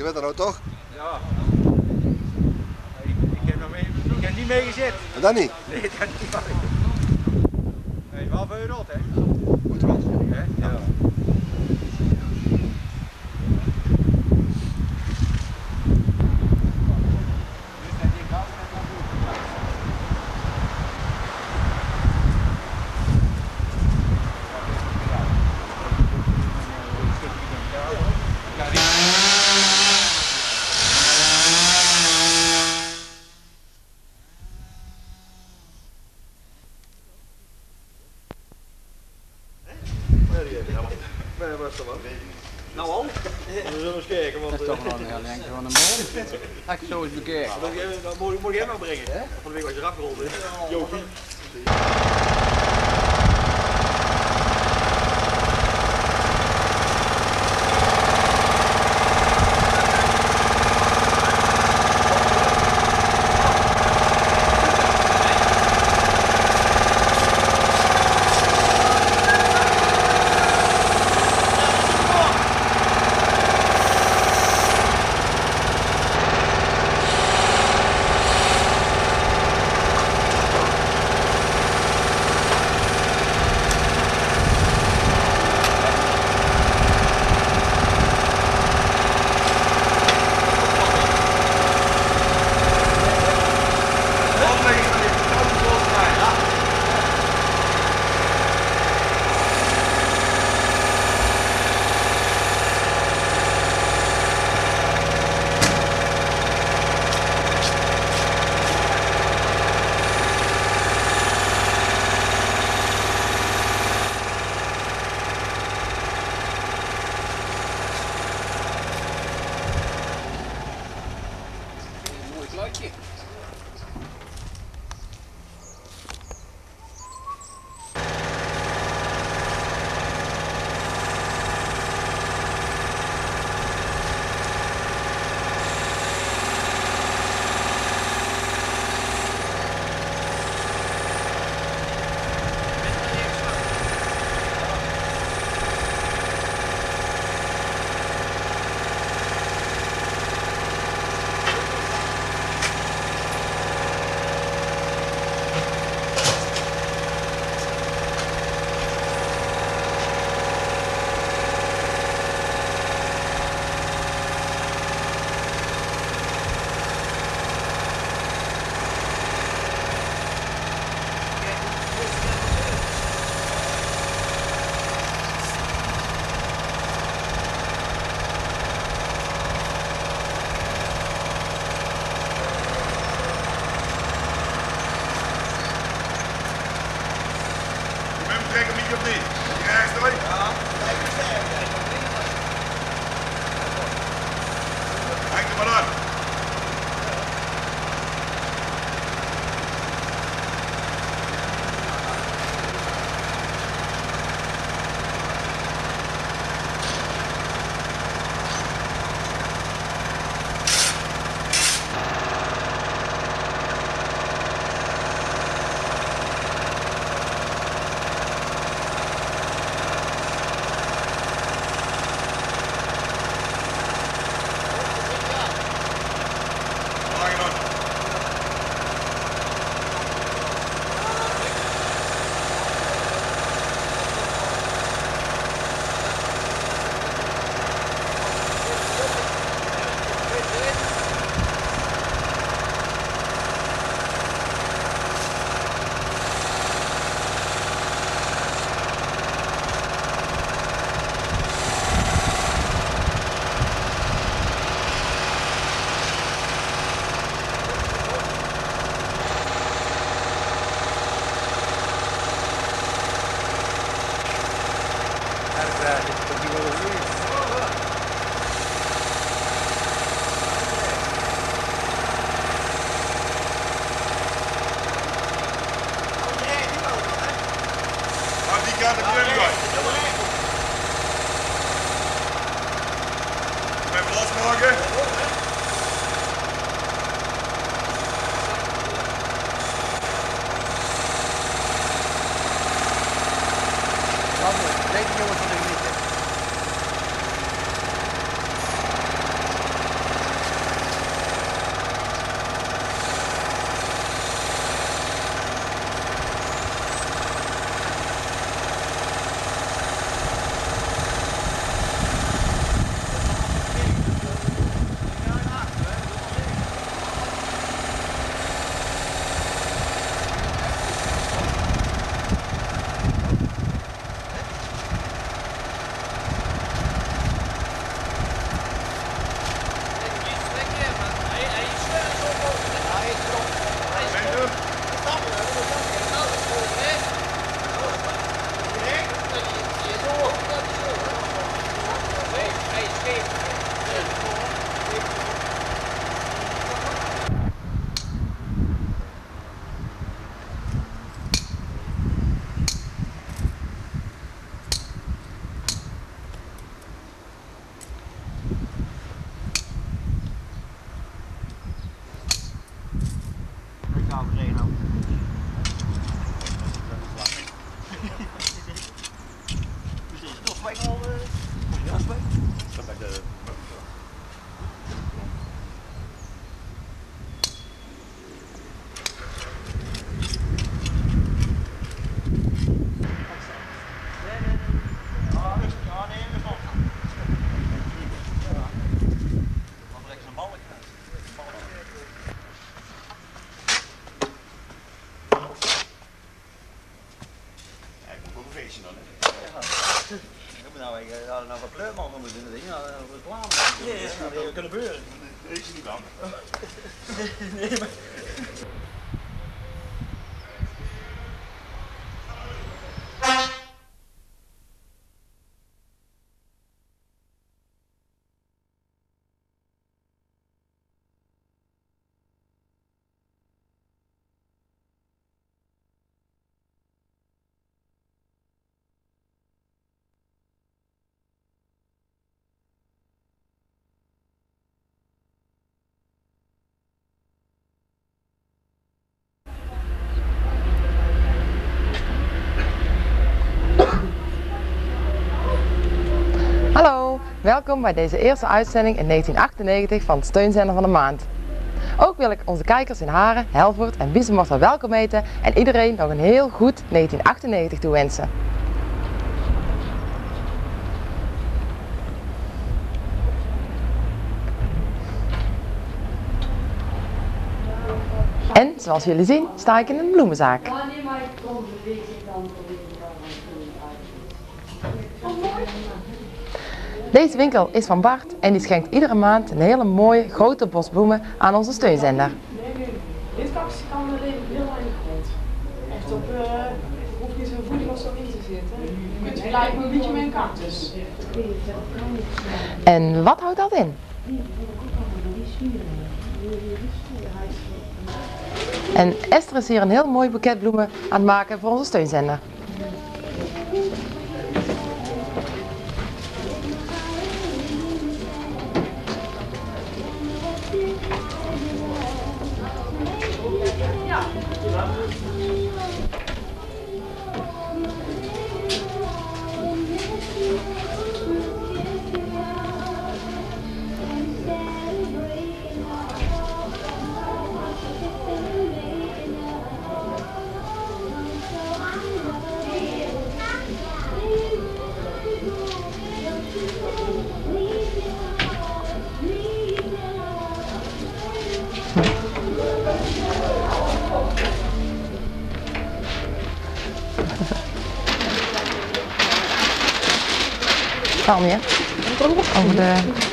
bent er nou toch? Ja. Ik, ik, heb nog mee, ik heb niet meegezet. En dan niet? Nee, dat kan niet. Nee, wel veel rot, hè? Moet wel. Hè? Ja. Nou al? We zullen eens kijken. Want, dat is toch wel een heel enkele van de mol. Ga ik zo eens bekijken. Dat moet, moet jij maar brengen, hè? Van de week als je eraf gerold is. Jopie. nou gereden had. Dus er is toch twee al. Ja, twee. Dat bij de. We hadden nou wat kleurman van moeten doen, dat we reclame dat hadden we kunnen beuren. Deze is niet dan. Nee, maar... Hallo, welkom bij deze eerste uitzending in negentien achtennegentig van het Steunzender van de Maand. Ook wil ik onze kijkers in Haren, Helvoort en Biezenmortel welkom heten en iedereen nog een heel goed negentien achtennegentig toewensen. En zoals jullie zien sta ik in een bloemenzaak. Deze winkel is van Bart en die schenkt iedere maand een hele mooie grote bos bloemen aan onze steunzender. Dit kakje kan alleen heel weinig grond. Echt op, uh, hoeft niet zo'n voeding of zo in te zitten. Je kunt vergelijken een beetje met een cactus. En wat houdt dat in? En Esther is hier een heel mooi boeket bloemen aan het maken voor onze steunzender. Kan je? Over de...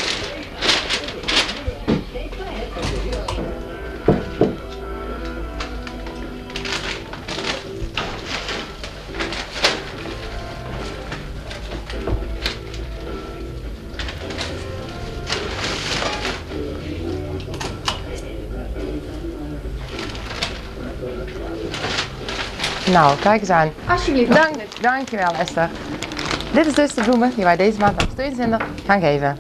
Nou, kijk eens aan. Alsjeblieft. Dank, dankjewel Esther. Dit is dus de bloemen die wij deze maand aan de steunzender gaan geven.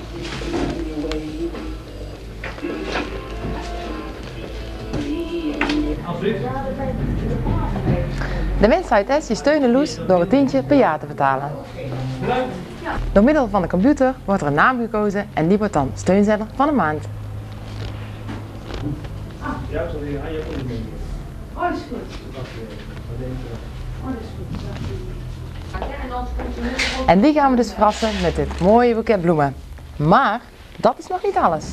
De mensen uit Est die steunen Loes door een tientje per jaar te betalen. Door middel van de computer wordt er een naam gekozen en die wordt dan steunzender van de maand. Oh, dat is goed. Oh, dat is goed. En die gaan we dus verrassen met dit mooie boeket bloemen. Maar dat is nog niet alles.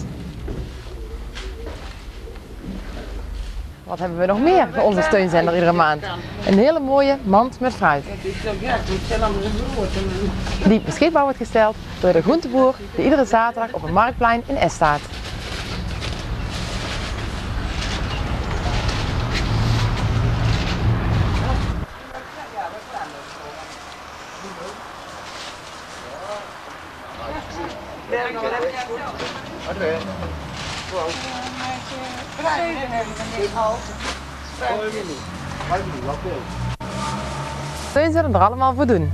Wat hebben we nog meer voor onze steunzender iedere maand? Een hele mooie mand met fruit. Die beschikbaar wordt gesteld door de groenteboer die iedere zaterdag op een marktplein in Est staat. Steun zullen er allemaal voor doen.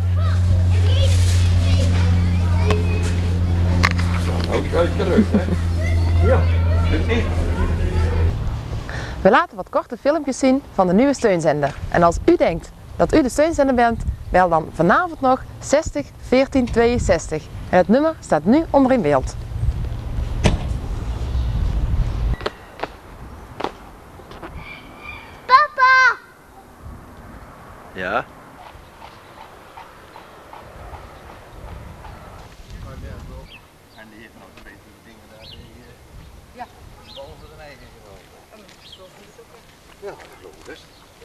We laten wat korte filmpjes zien van de nieuwe steunzender. En als u denkt dat u de steunzender bent, bel dan vanavond nog zestig veertien tweeënzestig. En het nummer staat nu onder in beeld. Papa! Ja? En die heeft nog een beetje de dingen daar. Ja. Boven de eigen gewoon. Ja, dat loopt best.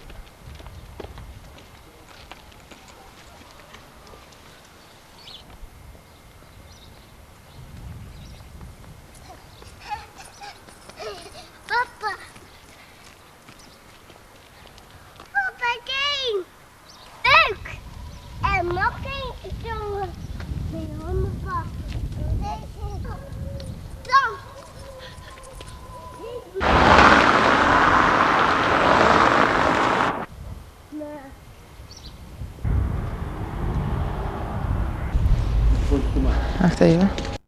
Papa! Papa, kijk! Leuk! En nog eentje jongen. Met je handen vast. Dan! Wacht even.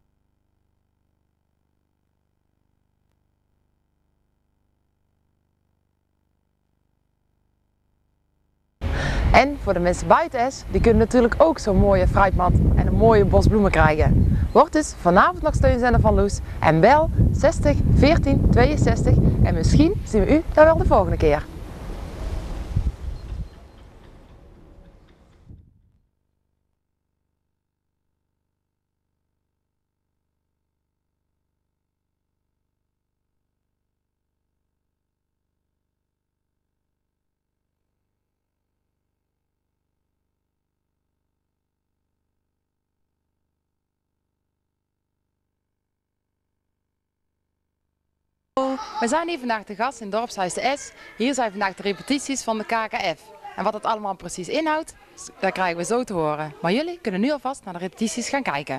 En voor de mensen buiten S, die kunnen natuurlijk ook zo'n mooie fruitmat en een mooie bos bloemen krijgen. Word dus vanavond nog steunzender van Loes en bel zestig veertien tweeënzestig en misschien zien we u daar wel de volgende keer. We zijn hier vandaag te gast in Dorpshuis de S. Hier zijn vandaag de repetities van de K K F. En wat het allemaal precies inhoudt, dat krijgen we zo te horen. Maar jullie kunnen nu alvast naar de repetities gaan kijken.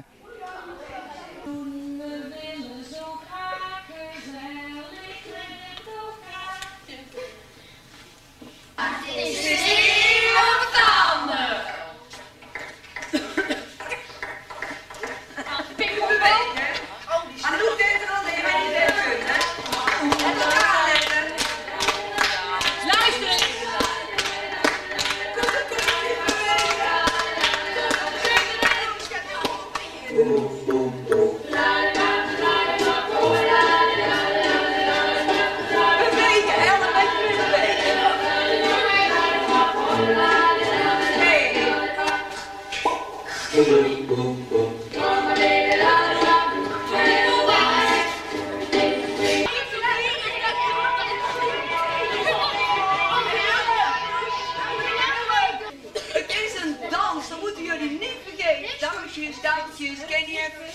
Dankjes, ken je even?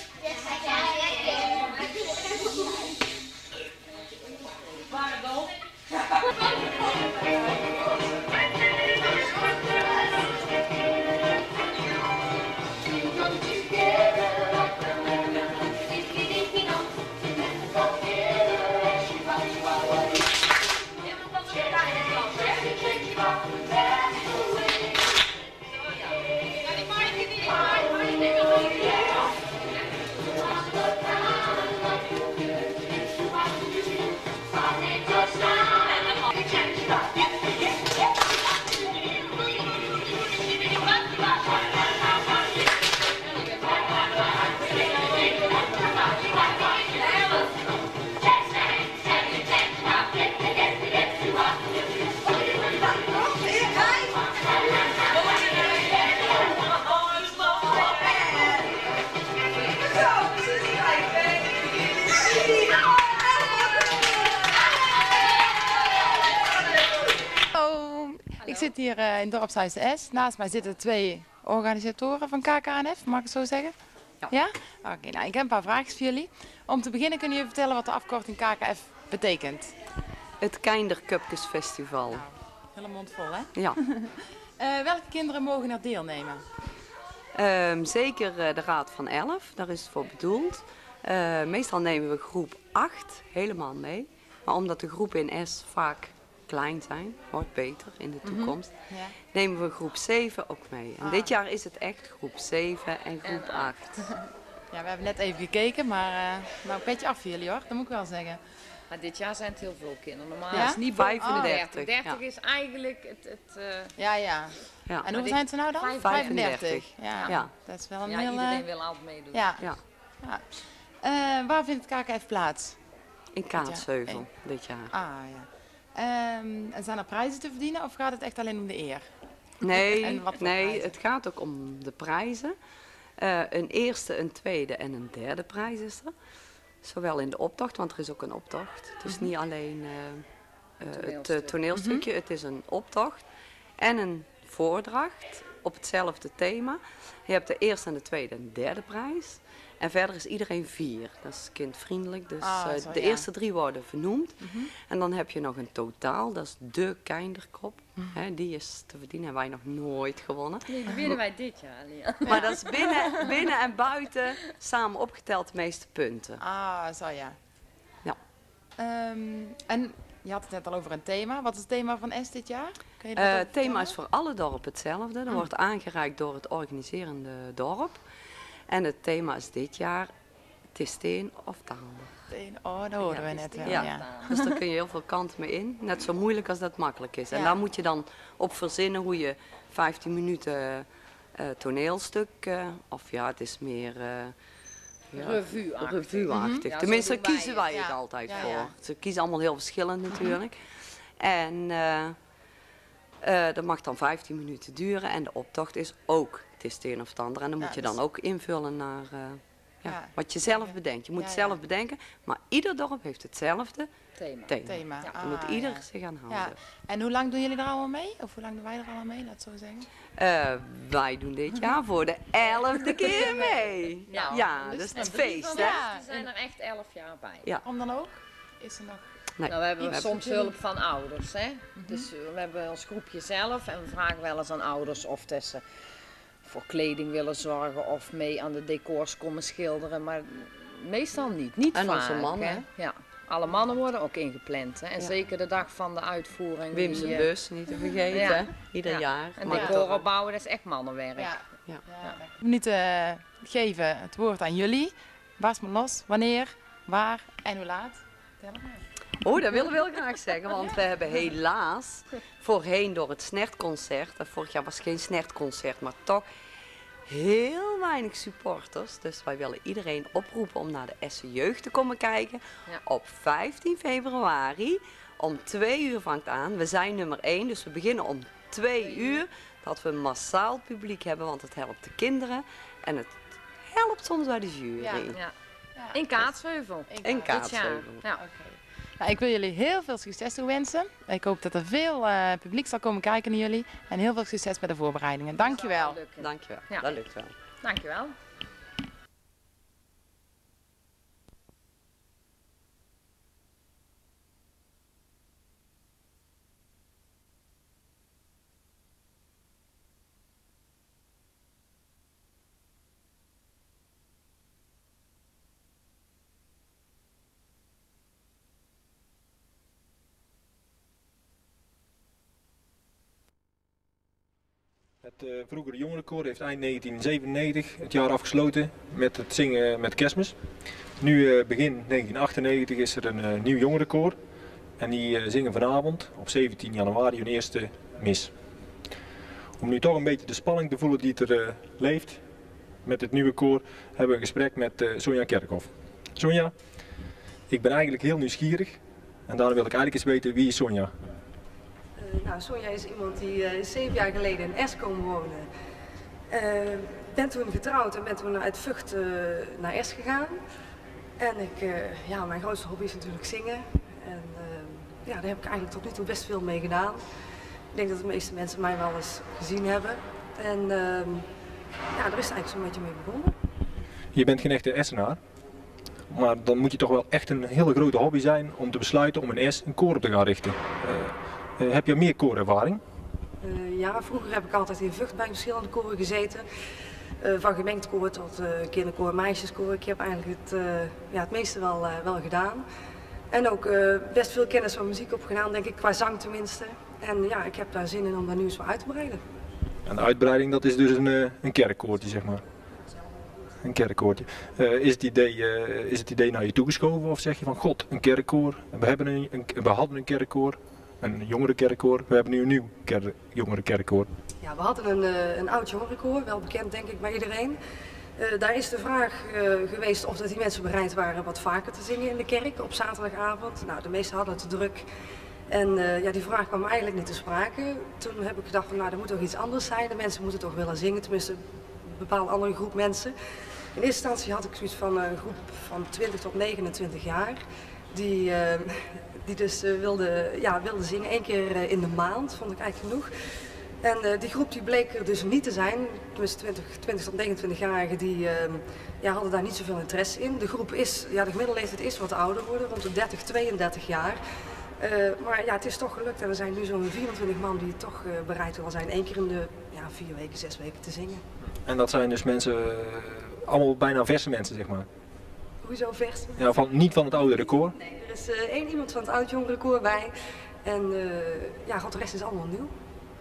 Pardon? Ik zit hier uh, in Dorpshuis de S. Naast mij zitten twee organisatoren van K K N F, mag ik het zo zeggen? Ja. Ja? Oké, okay, nou ik heb een paar vragen voor jullie. Om te beginnen kunnen jullie vertellen wat de afkorting K K F betekent? Het Kindercupjes Festival. Nou, hele mond vol, hè? Ja. uh, welke kinderen mogen er deelnemen? Um, zeker uh, de Raad van elf, daar is het voor bedoeld. Uh, meestal nemen we groep acht helemaal mee. Maar omdat de groepen in S vaak klein zijn, wordt beter in de toekomst, mm-hmm. Ja. Nemen we groep zeven ook mee. En ah. dit jaar is het echt groep zeven en groep acht. Ja, we hebben net even gekeken, maar uh, nou petje af voor jullie hoor, dat moet ik wel zeggen. Maar dit jaar zijn het heel veel kinderen. Normaal Ja? is het niet vijfendertig. dertig Ja. is eigenlijk het... het uh... Ja, ja. Ja. En hoeveel zijn het er nou dan? vijfendertig. Ja. Ja. Dat is wel een ja, heel... iedereen wil altijd meedoen. Ja. Ja. ja. Uh, waar vindt het K K F plaats? In Kaatsheuvel dit jaar. Ah ja. Um, en zijn er prijzen te verdienen of gaat het echt alleen om de eer? Nee, en wat voor nee prijzen? Het gaat ook om de prijzen. Uh, een eerste, een tweede en een derde prijs is er. Zowel in de optocht, want er is ook een optocht. Het is Mm-hmm. niet alleen uh, uh, Toneelstuk. het uh, toneelstukje, mm-hmm. Het is een optocht en een voordracht op hetzelfde thema. Je hebt de eerste en de tweede en de derde prijs. En verder is iedereen vier. Dat is kindvriendelijk. Dus ah, uh, zo, de ja. eerste drie worden vernoemd. Mm-hmm. En dan heb je nog een totaal. Dat is de Keinderkop. Mm-hmm. He, die is te verdienen. Hebben wij nog nooit gewonnen. Nee, die winnen wij dit jaar. Ja. Maar dat is binnen, binnen en buiten samen opgeteld de meeste punten. Ah, zo ja. Ja. Um, en je had het net al over een thema. Wat is het thema van S dit jaar? Uh, het thema is voor alle dorpen hetzelfde. Dat mm. wordt aangereikt door het organiserende dorp. En het thema is dit jaar, het is steen of taalde. Oh, dat hoorden ja, we net wel. Ja. Ja. Dus daar kun je heel veel kanten mee in. Net zo moeilijk als dat makkelijk is. En ja. daar moet je dan op verzinnen hoe je vijftien minuten uh, toneelstuk, uh, of ja, het is meer... Uh, ja, revue-achtig. Revue-achtig. Mm-hmm. Tenminste, ja, kiezen wij het ja. ja. altijd ja, voor. ja. Ze kiezen allemaal heel verschillend natuurlijk. En uh, uh, dat mag dan vijftien minuten duren. En de optocht is ook het is het een of het ander. En dan moet ja, je dan dus... ook invullen naar uh, ja, ja. wat je zelf ja. bedenkt. Je moet ja, het zelf ja. bedenken, maar ieder dorp heeft hetzelfde thema. thema. thema. Ja. Ah, Dan moet ieder ja. zich aan houden. Ja. En hoe lang doen jullie er allemaal mee? Of hoe lang doen wij er allemaal mee, laat het zo zeggen? Uh, wij doen dit jaar voor de elfde keer mee. Ja, ja dus, dus het feest. Hè? Ja, er zijn er echt elf jaar bij. Ja. Om dan ook? Is er nog... Nee. Nou, we hebben we soms hebben... hulp van ouders. Hè? Mm-hmm. Dus we hebben ons groepje zelf en we vragen wel eens aan ouders of ze voor kleding willen zorgen of mee aan de decors komen schilderen. Maar meestal niet. Niet en vaak. onze mannen. Hè? Ja. Alle mannen worden ook ingepland. Hè? En ja. zeker de dag van de uitvoering. Wim zijn bus, niet te vergeten. Ja. Ieder ja. jaar. En decor opbouwen, dat is echt mannenwerk. Ja. Ja. Ja. Ja. Niet uh, geven het woord aan jullie. Barst me los. Wanneer, waar en hoe laat? Tel maar. Oh, dat willen we heel graag zeggen, want we hebben helaas voorheen door het Snertconcert, vorig jaar was geen Snertconcert, maar toch heel weinig supporters. Dus wij willen iedereen oproepen om naar de Essen Jeugd te komen kijken. Ja. Op vijftien februari om twee uur vangt aan. We zijn nummer één, dus we beginnen om twee uur. Dat we massaal publiek hebben, want het helpt de kinderen en het helpt soms bij de jury. Ja, ja. Ja. In Kaatsheuvel. In Kaatsheuvel. Ja. Okay. Nou, ik wil jullie heel veel succes toewensen. Ik hoop dat er veel uh, publiek zal komen kijken naar jullie. En heel veel succes met de voorbereidingen. Dankjewel. Dankjewel. Ja. Dat lukt wel. Dankjewel. Het uh, vroegere jongerenkoor heeft eind negentien zevenennegentig het jaar afgesloten met het zingen met kerstmis. Nu uh, begin negentien achtennegentig is er een uh, nieuw jongerenkoor en die uh, zingen vanavond op zeventien januari hun eerste mis. Om nu toch een beetje de spanning te voelen die er uh, leeft met het nieuwe koor, hebben we een gesprek met uh, Sonja Kerkhoff. Sonja, ik ben eigenlijk heel nieuwsgierig en daarom wil ik eigenlijk eens weten wie is Sonja? Uh, nou, Sonja is iemand die uh, zeven jaar geleden in Es komen wonen. Ik uh, ben toen getrouwd en ben toen uit Vught uh, naar Es gegaan. En ik, uh, ja, mijn grootste hobby is natuurlijk zingen. En uh, ja, daar heb ik eigenlijk tot nu toe best veel mee gedaan. Ik denk dat de meeste mensen mij wel eens gezien hebben. En uh, ja, daar is het eigenlijk zo'n beetje mee begonnen. Je bent geen echte Essenaar. Maar dan moet je toch wel echt een hele grote hobby zijn om te besluiten om in Es een koor op te gaan richten. Uh, Uh, heb je meer koorervaring? Uh, ja, vroeger heb ik altijd in Vught bij verschillende koren gezeten. Uh, van gemengd koor tot uh, kinderkoor, meisjeskoor. Ik heb eigenlijk het, uh, ja, het meeste wel, uh, wel gedaan. En ook uh, best veel kennis van muziek opgedaan, denk ik, qua zang tenminste. En ja, ik heb daar zin in om daar nu eens wat uit te breiden. En de uitbreiding, dat is dus een, uh, een kerkkoortje, zeg maar? een kerkkoortje. Uh, is, het idee, uh, is het idee naar je toegeschoven of zeg je van god, een kerkkoor, we, hebben een, een, we hadden een kerkkoor, een jongerenkerkkoor, we hebben nu een nieuw ker, jongerenkerkkoor. Ja, we hadden een, uh, een oud jongerenkoor, wel bekend denk ik bij iedereen. Uh, daar is de vraag uh, geweest of dat die mensen bereid waren wat vaker te zingen in de kerk op zaterdagavond. Nou, de meesten hadden het te druk. En uh, ja, die vraag kwam eigenlijk niet te sprake. Toen heb ik gedacht van nou, er moet toch iets anders zijn. De mensen moeten toch willen zingen, tenminste een bepaalde andere groep mensen. In eerste instantie had ik zoiets van een groep van twintig tot negenentwintig jaar. Die, uh, die dus uh, wilde, ja, wilde zingen, één keer uh, in de maand, vond ik eigenlijk genoeg. En uh, die groep die bleek er dus niet te zijn, tenminste twintig, twintig tot negenentwintig-jarigen die uh, ja, hadden daar niet zoveel interesse in. De groep is, ja, de gemiddelde leeftijd is wat ouder geworden, rond de dertig, tweeëndertig jaar. Uh, maar ja, het is toch gelukt en er zijn nu zo'n vierentwintig man die toch uh, bereid willen zijn één keer in de ja, vier weken, zes weken te zingen. En dat zijn dus mensen, uh, allemaal bijna verse mensen zeg maar? Hoezo verse? Ja, van, niet van het oude koor? Nee, er is uh, één iemand van het oud jongere koor bij en uh, ja, god, de rest is allemaal nieuw.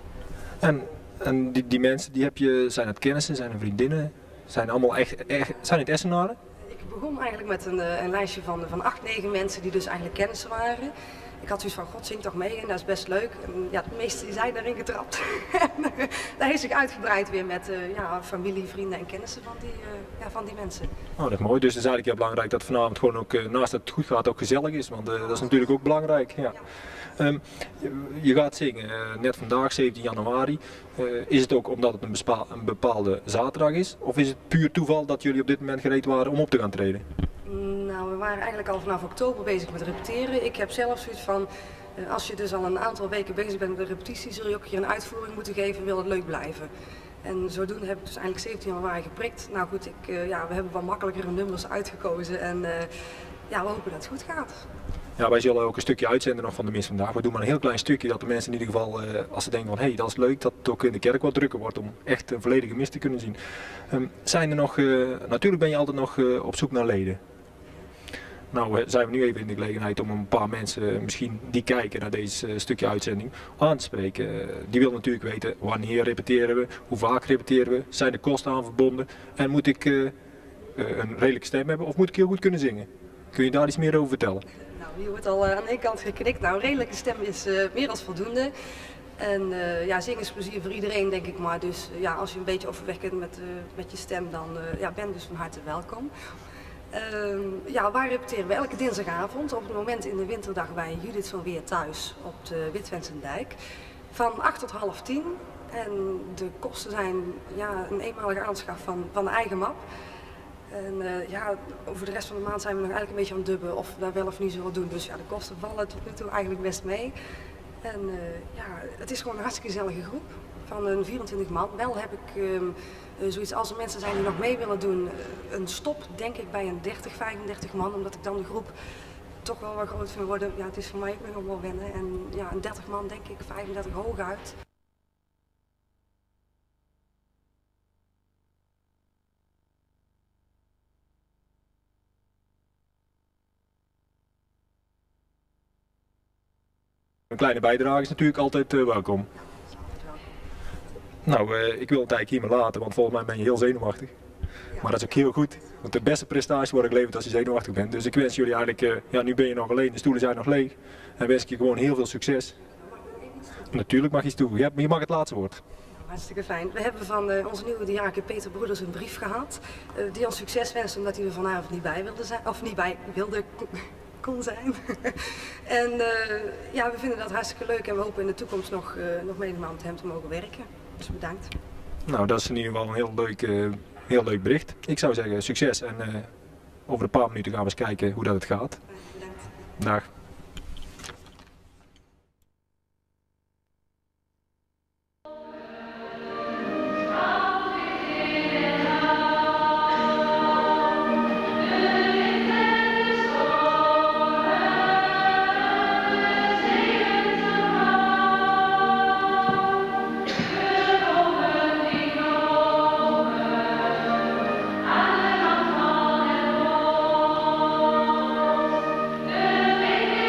En, en die, die mensen, die heb je, zijn het kennissen, zijn het vriendinnen, zijn allemaal echt, echt zijn het Essenaren? Ik begon eigenlijk met een, een lijstje van, van acht, negen mensen die dus eigenlijk kennissen waren. Ik had zoiets van, god, zing toch mee en dat is best leuk. En ja, de meesten die zijn daarin getrapt. Daar heeft zich uitgebreid weer met uh, ja, familie, vrienden en kennissen van die, uh, ja, van die mensen. Oh, dat is mooi. Dus het is eigenlijk heel belangrijk dat vanavond gewoon ook, uh, naast dat het goed gaat, ook gezellig is. Want uh, dat is natuurlijk ook belangrijk. Ja. Um, je gaat zingen, uh, net vandaag, zeventien januari. Uh, is het ook omdat het een, een bepaalde zaterdag is? Of is het puur toeval dat jullie op dit moment gereed waren om op te gaan treden? Nou, we waren eigenlijk al vanaf oktober bezig met repeteren. Ik heb zelf zoiets van, uh, als je dus al een aantal weken bezig bent met de repetitie, zul je ook hier een uitvoering moeten geven, wil het leuk blijven. En zodoende heb ik dus eigenlijk zeventien januari geprikt. Nou goed, ik, uh, ja, we hebben wat makkelijkere nummers uitgekozen en uh, ja, we hopen dat het goed gaat. Ja, wij zullen ook een stukje uitzenden nog van de mis vandaag. We doen maar een heel klein stukje dat de mensen in ieder geval, uh, als ze denken van hé, hey, dat is leuk, dat het ook in de kerk wat drukker wordt om echt een volledige mis te kunnen zien. Um, zijn er nog, uh, natuurlijk ben je altijd nog uh, op zoek naar leden. Nou zijn we nu even in de gelegenheid om een paar mensen misschien die kijken naar deze uh, stukje uitzending aan te spreken. Uh, die willen natuurlijk weten wanneer repeteren we, hoe vaak repeteren we, zijn de kosten aan verbonden en moet ik uh, uh, een redelijke stem hebben of moet ik heel goed kunnen zingen? Kun je daar iets meer over vertellen? Nou, hier wordt al uh, aan één kant geknikt. Nou, een redelijke stem is uh, meer dan voldoende. En uh, ja, zingen is plezier voor iedereen, denk ik maar. Dus uh, ja, als je een beetje overweg kunt met, uh, met je stem, dan uh, ja, ben dus van harte welkom. Uh, ja, waar repeteren we? Elke dinsdagavond, op het moment in de winterdag bij Judith van Weer thuis op de Witwensendijk. Van acht tot half tien. En de kosten zijn ja, een eenmalige aanschaf van, van de eigen map. En uh, ja, over de rest van de maand zijn we nog eigenlijk een beetje aan het dubben of we dat wel of niet zullen doen. Dus ja, de kosten vallen tot nu toe eigenlijk best mee. En uh, ja, het is gewoon een hartstikke gezellige groep van een vierentwintig man. Wel heb ik uh, uh, zoiets als er mensen zijn die nog mee willen doen, uh, een stop denk ik bij een dertig, vijfendertig man. Omdat ik dan de groep toch wel wat groot vind worden. Ja, het is voor mij ook nog wel wennen. En ja, een dertig man denk ik, vijfendertig hooguit. Een kleine bijdrage is natuurlijk altijd uh, welkom. Nou, uh, ik wil het eigenlijk hiermee laten, want volgens mij ben je heel zenuwachtig. Maar dat is ook heel goed, want de beste prestatie wordt geleverd als je zenuwachtig bent. Dus ik wens jullie eigenlijk, uh, ja nu ben je nog alleen, de stoelen zijn nog leeg. En wens ik je gewoon heel veel succes. Natuurlijk mag je iets toe, je, je mag het laatste woord. Hartstikke fijn. We hebben van uh, onze nieuwe diaken Peter Broeders een brief gehad. Uh, die ons succes wenst omdat hij er vanavond niet bij wilde zijn, of niet bij wilde kon zijn. En uh, ja, we vinden dat hartstikke leuk en we hopen in de toekomst nog, uh, nog menig met hem te mogen werken. Dus bedankt. Nou, dat is in ieder geval een heel leuk, uh, heel leuk bericht. Ik zou zeggen succes en uh, over een paar minuten gaan we eens kijken hoe dat het gaat. Bedankt. Dag. Thank you.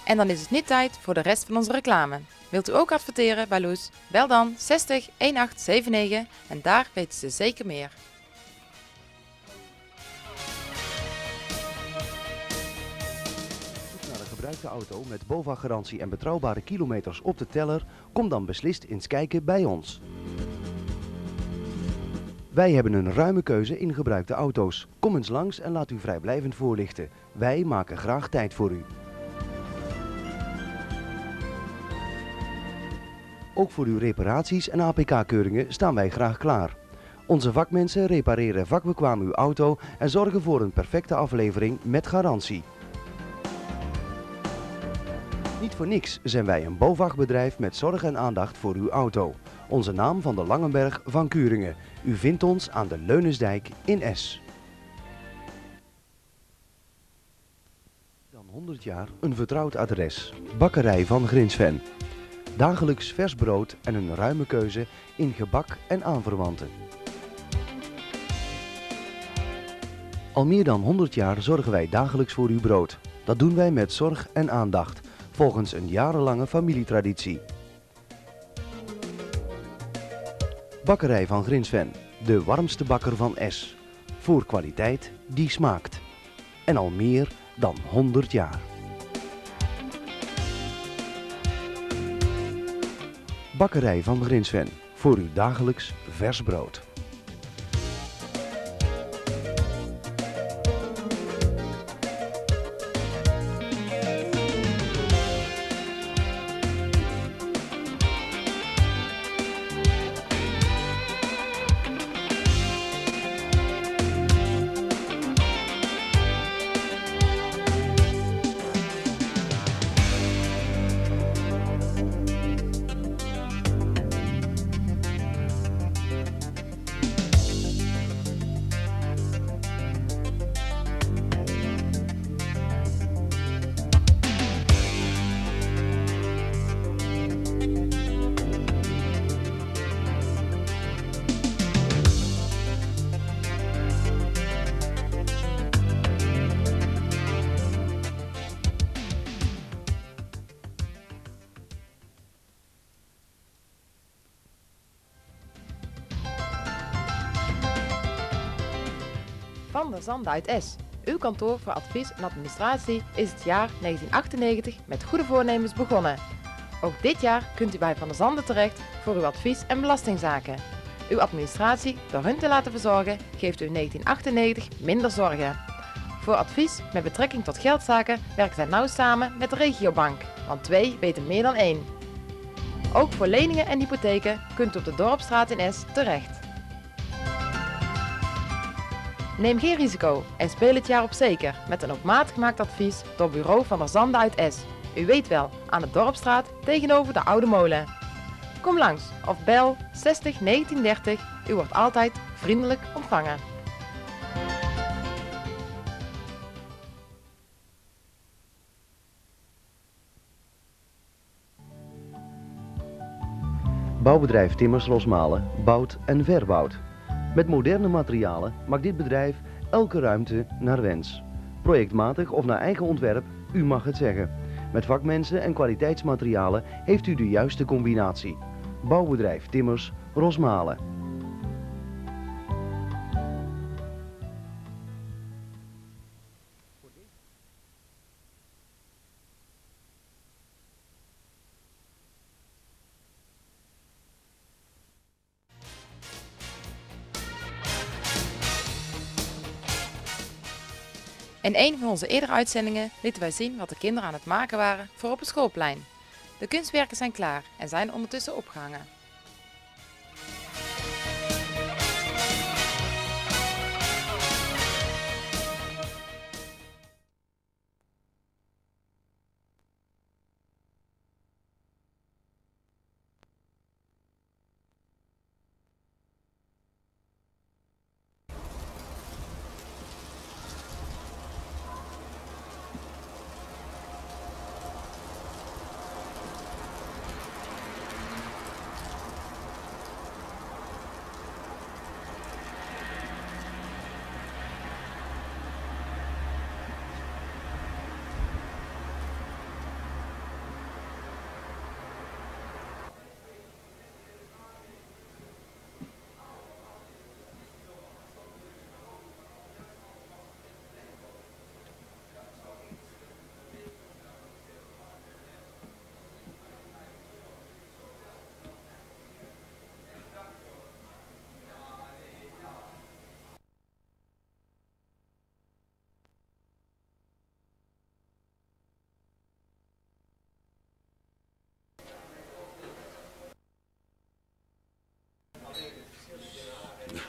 En dan is het nu tijd voor de rest van onze reclame. Wilt u ook adverteren bij Loes? Bel dan zestig achttien zevenennegentig en daar weten ze zeker meer. Naar een gebruikte auto met BOVAG-garantie en betrouwbare kilometers op de teller? Kom dan beslist eens kijken bij ons. Wij hebben een ruime keuze in gebruikte auto's. Kom eens langs en laat u vrijblijvend voorlichten. Wij maken graag tijd voor u. Ook voor uw reparaties en A P K-keuringen staan wij graag klaar. Onze vakmensen repareren vakbekwaam uw auto en zorgen voor een perfecte aflevering met garantie. Niet voor niks zijn wij een BOVAG-bedrijf met zorg en aandacht voor uw auto. Onze naam van de Langenberg van Kuringen. U vindt ons aan de Leunesdijk in Es. Dan honderd jaar een vertrouwd adres. Bakkerij van Grinsven. Dagelijks vers brood en een ruime keuze in gebak en aanverwanten. Al meer dan honderd jaar zorgen wij dagelijks voor uw brood. Dat doen wij met zorg en aandacht, volgens een jarenlange familietraditie. Bakkerij van Grinsven, de warmste bakker van Es. Voor kwaliteit die smaakt. En al meer dan honderd jaar. Bakkerij van Grinsven, voor uw dagelijks vers brood. Van der Zanden uit Es. Uw kantoor voor advies en administratie is het jaar negentien achtennegentig met goede voornemens begonnen. Ook dit jaar kunt u bij Van der Zanden terecht voor uw advies en belastingzaken. Uw administratie door hun te laten verzorgen geeft u in negentien achtennegentig minder zorgen. Voor advies met betrekking tot geldzaken werken zij nauw samen met de regiobank, want twee weten meer dan één. Ook voor leningen en hypotheken kunt u op de Dorpsstraat in Es terecht. Neem geen risico en speel het jaar op zeker met een op maat gemaakt advies door bureau Van der Zanden uit Es. U weet wel, aan de Dorpsstraat tegenover de Oude Molen. Kom langs of bel zestig negentien dertig, u wordt altijd vriendelijk ontvangen. Bouwbedrijf Timmers Rosmalen bouwt en verbouwt. Met moderne materialen maakt dit bedrijf elke ruimte naar wens. Projectmatig of naar eigen ontwerp, u mag het zeggen. Met vakmensen en kwaliteitsmaterialen heeft u de juiste combinatie. Bouwbedrijf Timmers Rosmalen. In een van onze eerdere uitzendingen lieten wij zien wat de kinderen aan het maken waren voor op het schoolplein. De kunstwerken zijn klaar en zijn ondertussen opgehangen.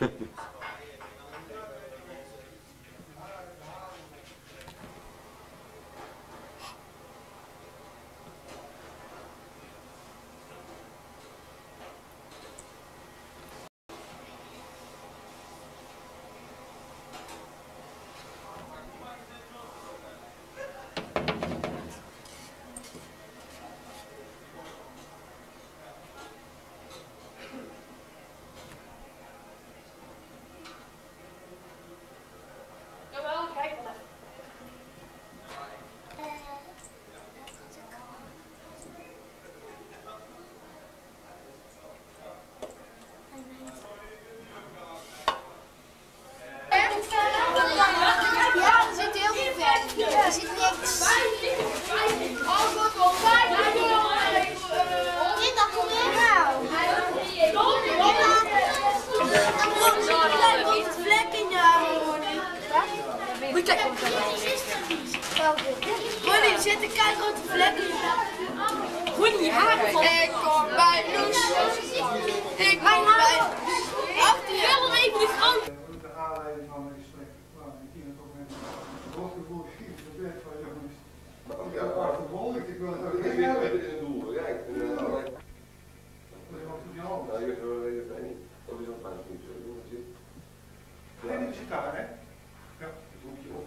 Ronnie, er zitten keigrote vlekken in. Ronnie, je haren van. Ik kom bij Loes. Ik kom bij... Ach, die willen even de groot. De aanleiding van het gesprek waar ik hier toch met een groot gevoel geïnformeerd van jongens. Ja, maar vervolgd, ik wil het ook niet hebben. Dit is een doel bereikt. Dat is wat goed je hand. Ja, je weet het niet. Dat is een fijn goed. Nee, die zit daar, hè? Ja. Het hoekje op.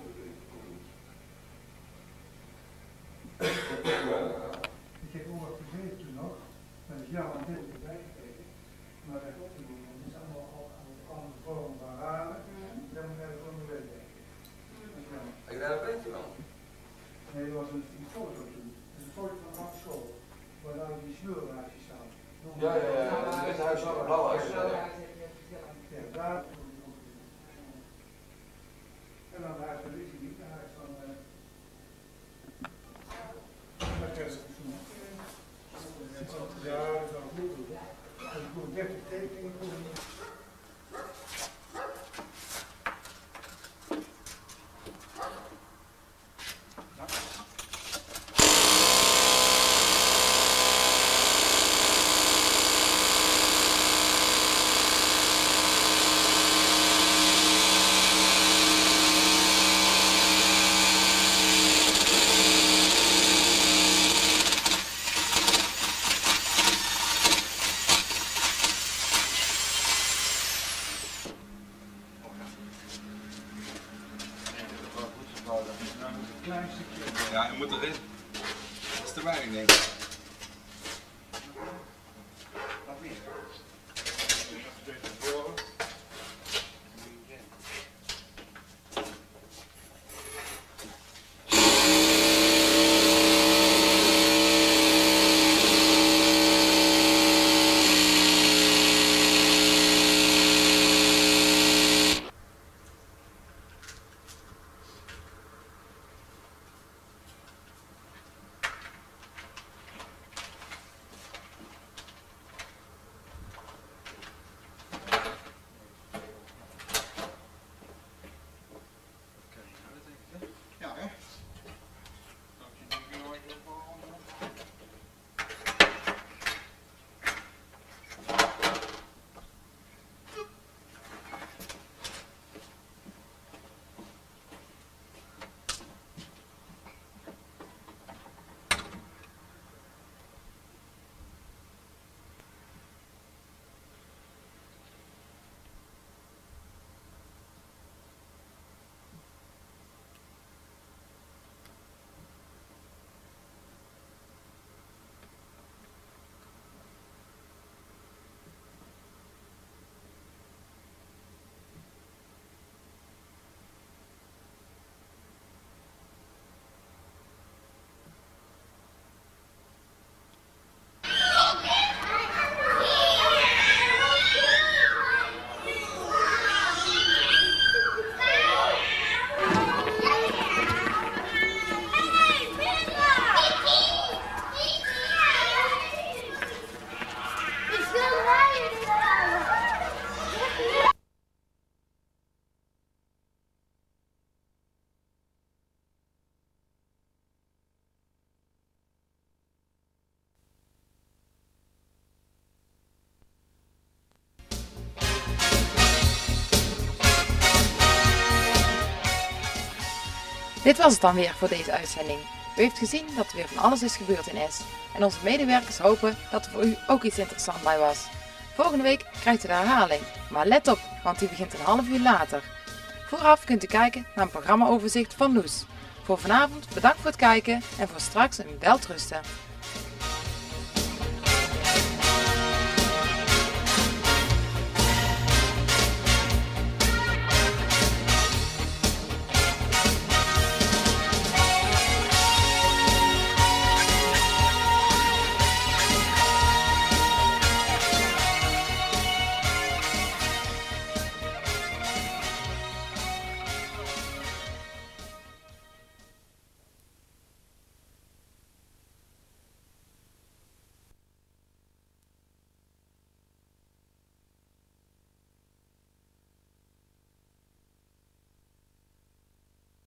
Ik heb ook wat gezeten toen nog, maar het is jou aan dit erbij gekregen. Maar dat is allemaal al aan de andere vorm van raden. Dan moet je even onder weten. Ik daar een beetje van. Nee, dat was een, een foto toen. Een foto van de school. Waar nou die sneurlaagjes staan. Ja, ja, ja. Het huis, het blauw huis. Ja, daar. En dan daar is hij niet, daar is dan... Uh, ja, dat is wel goed. Ik moet dertig tekeningen voor Ja, je moet erin. Dat is te weinig, denk ik. Wat meer? Dit was het dan weer voor deze uitzending. U heeft gezien dat er weer van alles is gebeurd in Es. En onze medewerkers hopen dat er voor u ook iets interessants bij was. Volgende week krijgt u de herhaling. Maar let op, want die begint een half uur later. Vooraf kunt u kijken naar een programmaoverzicht van Loes. Voor vanavond bedankt voor het kijken en voor straks een welterusten.